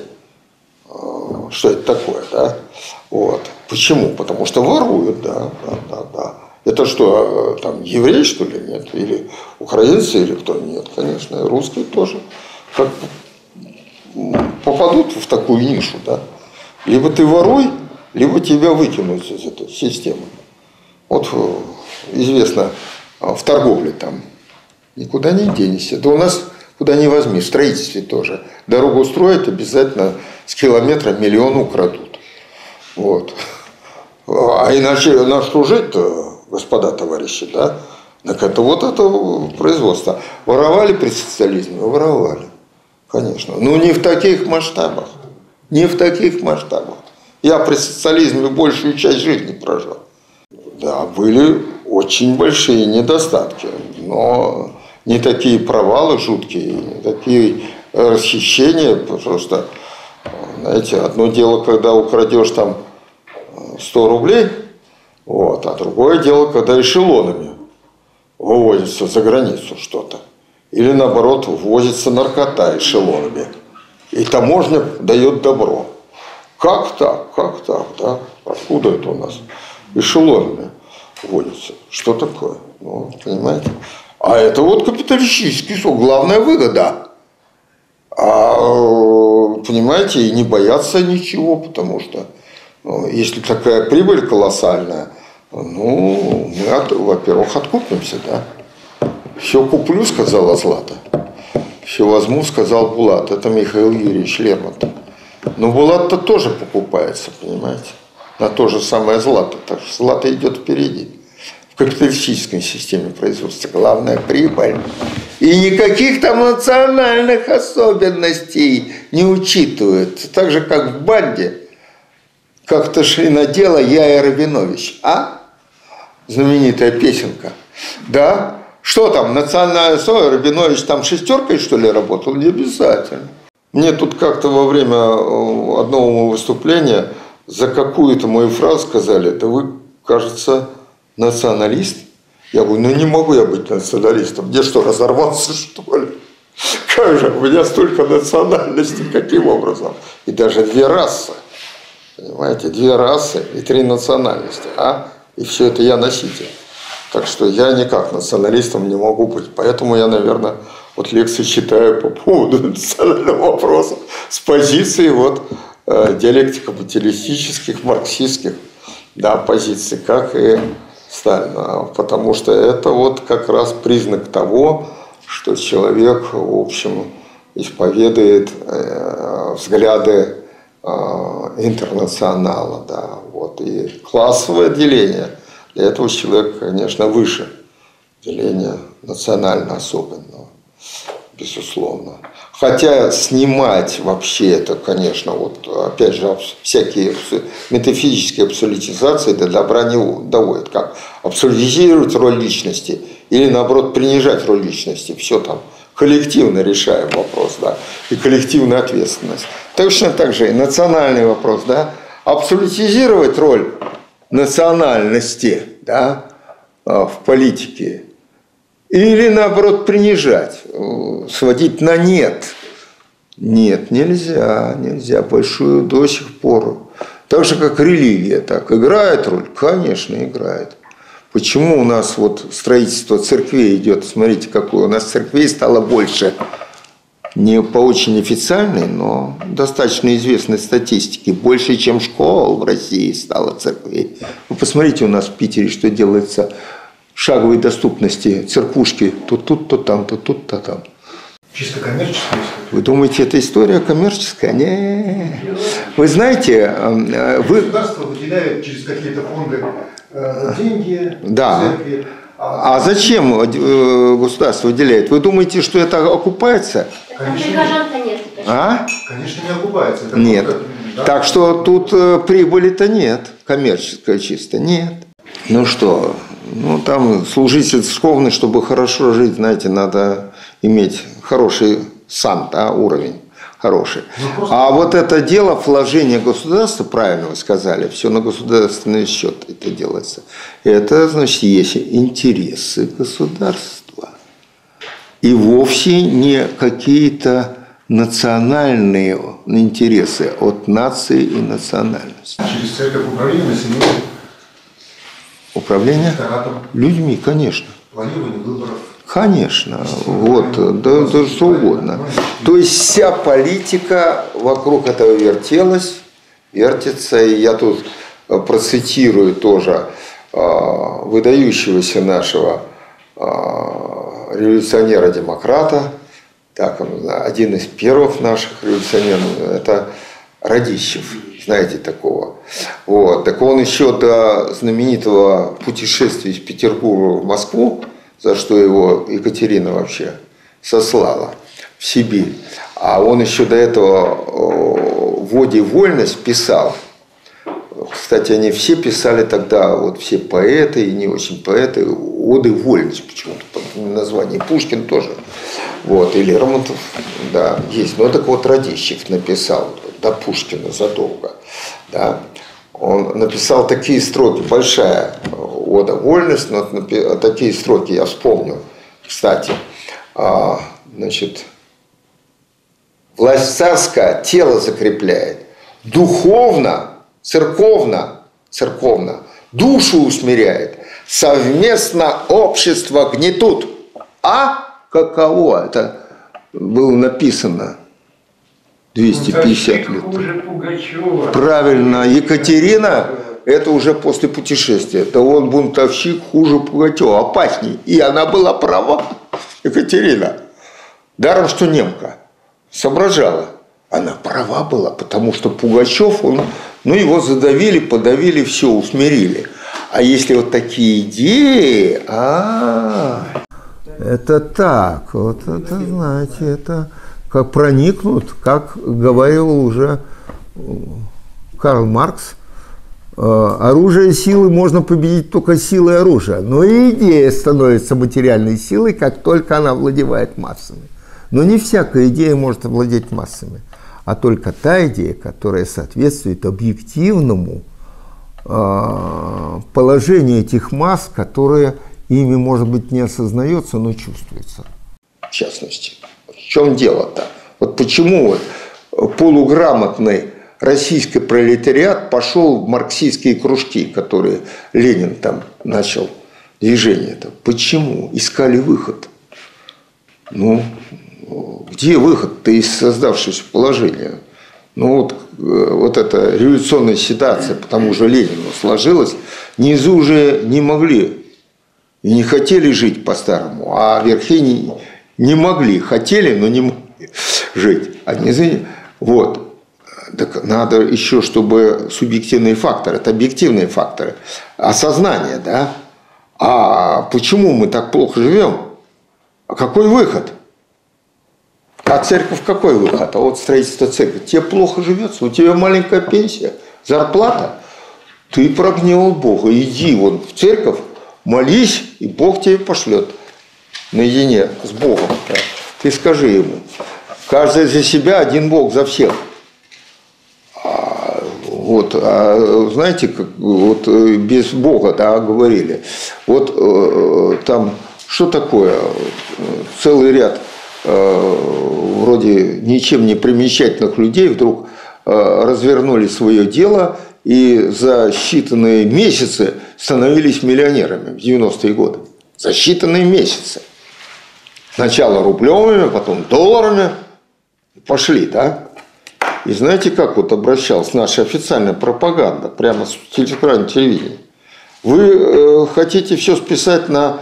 Speaker 1: что это такое, да? Вот. Почему? Потому что воруют, да. Это что, там евреи, что ли, нет? Или украинцы, или кто? Нет, конечно, и русские тоже. Как попадут в такую нишу, да. Либо ты воруй, либо тебя выкинут из этой системы. Вот известно, в торговле там никуда не денешься. Да у нас куда ни возьми, в строительстве тоже. Дорогу строят, обязательно с километра 1 миллион украдут. Вот. А иначе на что жить-то, господа товарищи, да? Так это вот это производство. Воровали при социализме? Воровали, конечно. Но не в таких масштабах. Не в таких масштабах. Я при социализме большую часть жизни прожил. Да, были очень большие недостатки, но не такие провалы жуткие, не такие расхищения. Просто, знаете, одно дело, когда украдешь там 100 рублей, вот, а другое дело, когда эшелонами вывозится за границу что-то. Или наоборот, ввозится наркота эшелонами. И таможня дает добро. Как так, да? Откуда это у нас эшелонами вводится? Что такое? Ну, понимаете? А это вот капиталистический сок, главная выгода. А, понимаете, и не бояться ничего, потому что если такая прибыль колоссальная, ну, мы, во-первых, откупимся, да. Все куплю, сказала Злата. Все возьму, сказал Булат. Это Михаил Юрьевич Лермонтов. Но Булат-то тоже покупается, понимаете, на то же самое Злато. Так что Злато идет впереди. В капиталистической системе производства главная прибыль. И никаких там национальных особенностей не учитывают. Так же, как в банде. Как-то шли на дело я и Рабинович. А? Знаменитая песенка. Да? Что там, национальная особенность? Рабинович там шестеркой, что ли, работал? Не обязательно. Мне тут как-то во время одного моего выступления за какую-то мою фразу сказали: да вы, кажется, националист. Я говорю: ну не могу я быть националистом. Мне что, разорваться, что ли? Как же, у меня столько национальностей, каким образом? И даже 2 расы. Понимаете, 2 расы и 3 национальности. А? И все это я носитель. Так что я никак националистом не могу быть. Поэтому я, наверное, вот лекции читаю по поводу национального вопроса с позиции вот диалектико-материалистических, марксистских, да, позиций, как и Сталина. Потому что это вот как раз признак того, что человек, в общем, исповедует взгляды интернационала, да, вот, и классовое деление для этого человека, конечно, выше деления национально особенного, безусловно. Хотя снимать вообще это, конечно, вот опять же, всякие метафизические абсолютизации до добра не доводят. Как абсолютизировать роль личности или, наоборот, принижать роль личности. Все там коллективно решаем вопрос, да, и коллективная ответственность. Точно так же и национальный вопрос, да, абсолютизировать роль национальности, да, в политике или, наоборот, принижать, сводить на нет. Нет, нельзя, нельзя, большую до сих пор. Так же, как религия, так играет роль? Конечно, играет. Почему у нас вот строительство церквей идет? Смотрите, какое у нас церквей стало больше. Не по очень официальной, но достаточно известной статистике. Больше, чем школ в России стало церквей. Вы посмотрите у нас в Питере, что делается. Шаговой доступности церквушки то тут, то там, то тут, то там.
Speaker 5: Чисто коммерческая история?
Speaker 1: Вы думаете, это история коммерческая? Не. Вы знаете,
Speaker 5: Государство выделяет через какие-то фонды деньги,
Speaker 1: да.
Speaker 5: церкви.
Speaker 1: А зачем государство выделяет? Вы думаете, что это окупается?
Speaker 5: Конечно,
Speaker 6: нет.
Speaker 1: А?
Speaker 5: Конечно, не окупается. Это
Speaker 1: нет.
Speaker 5: Да?
Speaker 1: Так что тут прибыли-то нет. Коммерческая чисто нет. Ну что, ну там служитель церковный, чтобы хорошо жить, знаете, надо иметь хороший сан, да, уровень хороший. А вот это дело вложения государства, правильно вы сказали, все на государственный счет это делается. Это, значит, есть интересы государства. И вовсе не какие-то национальные интересы от нации и национальности.
Speaker 5: Через церковь управление населением.
Speaker 1: Управление
Speaker 5: Электоратом.
Speaker 1: людьми, конечно.
Speaker 5: Планирование выборов.
Speaker 1: Конечно, вот, да что угодно. То есть вся политика вокруг этого вертится, и я тут процитирую тоже выдающегося нашего революционера-демократа, так он, один из первых наших революционеров, это Радищев, знаете такого. Вот. Так он еще до знаменитого путешествия из Петербурга в Москву, за что его Екатерина вообще сослала в Сибирь, а он еще до этого в «Оде вольность» писал. Кстати, они все писали тогда, вот все поэты и не очень поэты, «Оды вольность» почему-то, под названием Пушкин тоже. Вот, и Лермонтов, да, есть. Но так вот Радищев написал до Пушкина задолго, да. Он написал такие строки, большая «Ода вольность», но такие строки я вспомню, кстати. Значит, власть царская тело закрепляет, духовно, церковно, душу усмиряет, совместно общество гнетут. А каково это было написано 250 лет.
Speaker 2: Хуже Пугачева.
Speaker 1: Правильно, Екатерина, это уже после путешествия. Да он бунтовщик хуже Пугачева, опасней. И она была права, Екатерина. Даром, что немка соображала. Она права была, потому что Пугачев, его задавили, подавили, все, усмирили. А если вот такие идеи,
Speaker 4: Это так, вот это, знаете, это как проникнут, как говорил уже Карл Маркс, оружие силы можно победить только силой оружия. Но и идея становится материальной силой, как только она овладевает массами. Но не всякая идея может овладеть массами, а только та идея, которая соответствует объективному положению этих масс, которые ими, может быть, не осознается, но чувствуется.
Speaker 1: в частности, в чем дело-то? Вот почему полуграмотный российский пролетариат пошел в марксистские кружки, которые Ленин там начал движение-то? Почему? Искали выход. Где выход-то из создавшегося положения? Вот эта революционная ситуация, потому что Ленину сложилась, низу уже не могли и не хотели жить по-старому, а верхи не могли, хотели, но не могли жить. А низы, вот. Так надо еще, чтобы субъективные факторы, это объективные факторы, осознание, да? А почему мы так плохо живем? А какой выход? А церковь какой выход? А вот строительство церкви. Тебе плохо живется, у тебя маленькая пенсия, зарплата. Ты прогневал Бога. Иди вон в церковь, молись, и Бог тебе пошлет наедине с Богом. Ты скажи ему, каждый за себя, один Бог за всех. Знаете, как вот без Бога, да, говорили. Вот там что такое? Целый ряд вроде ничем не примечательных людей вдруг развернули свое дело и за считанные месяцы становились миллионерами в 90-е годы. За считанные месяцы. Сначала рублевыми, потом долларами. Пошли, да? И знаете, как вот обращалась наша официальная пропаганда прямо с телеэкрана телевидения? Вы хотите все списать на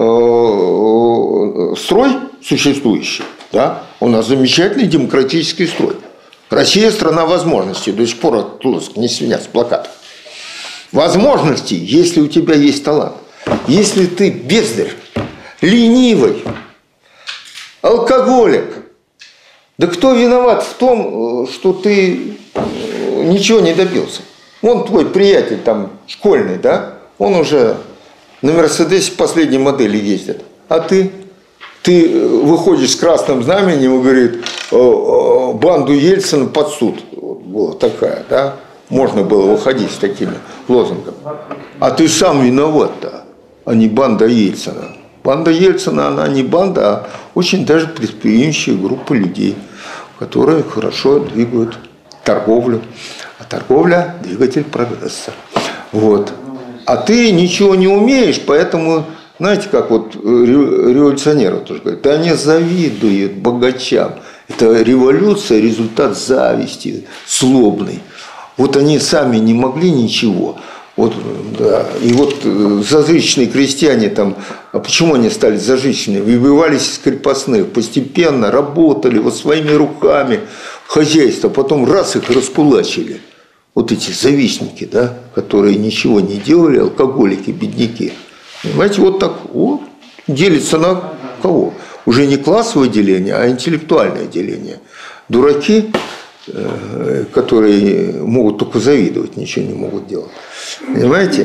Speaker 1: строй существующий, да? У нас замечательный демократический строй. Россия – страна возможностей. До сих пор оттуда не снят с плакатов. Возможности, если у тебя есть талант. Если ты бездарь, ленивый, алкоголик, да кто виноват в том, что ты ничего не добился? Вон твой приятель там школьный, да? Он уже на Мерседесе последней модели ездит. А ты выходишь с красным знаменем и говорит, банду Ельцина под суд. Вот такая, да? Можно было выходить с такими лозунгами. А ты сам виноват-то, а не банда Ельцина. Банда Ельцина, она не банда, а очень даже предприимчивая группа людей, которые хорошо двигают торговлю. А торговля – двигатель прогресса. Вот. А ты ничего не умеешь, поэтому знаете, как вот революционеры тоже говорят, да они завидуют богачам. Это революция, результат зависти, злобный. Вот они сами не могли ничего. Вот, да. И вот зажиточные крестьяне там, а почему они стали зажиточными? Выбивались из крепостных, постепенно работали вот своими руками, хозяйство, потом раз их раскулачили. Вот эти завистники, да, которые ничего не делали, алкоголики, бедняки. Понимаете, вот так вот делится на кого? Уже не классовое деление, а интеллектуальное деление. Дураки, которые могут только завидовать, ничего не могут делать. Понимаете?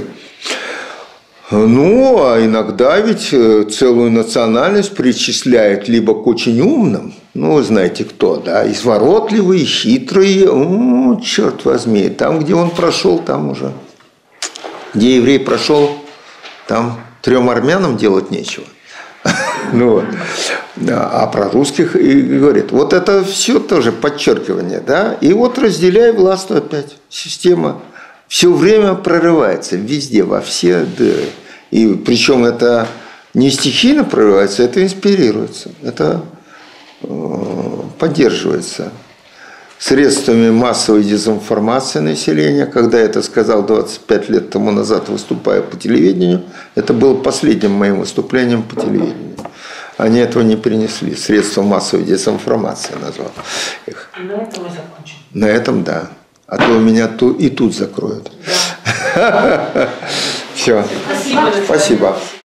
Speaker 1: Ну, а иногда ведь целую национальность причисляют либо к очень умным, ну, вы знаете кто, да, изворотливые, хитрые, черт возьми, там, где он прошел, там уже, где еврей прошел, там 3 армянам делать нечего. Ну, вот. А про русских и говорит, вот это все тоже подчеркивание, да, и вот разделяй власть опять, система все время прорывается, везде, во все дыры, и причем это не стихийно прорывается, это инспирируется, это поддерживается средствами массовой дезинформации населения. Когда я это сказал 25 лет тому назад, выступая по телевидению, это было последним моим выступлением по телевидению. Они этого не перенесли. Средства массовой дезинформации назвал их.
Speaker 2: И на этом мы закончим.
Speaker 1: На этом, да. А то меня и тут закроют.
Speaker 2: Да.
Speaker 1: Все.
Speaker 2: Спасибо.
Speaker 1: Спасибо.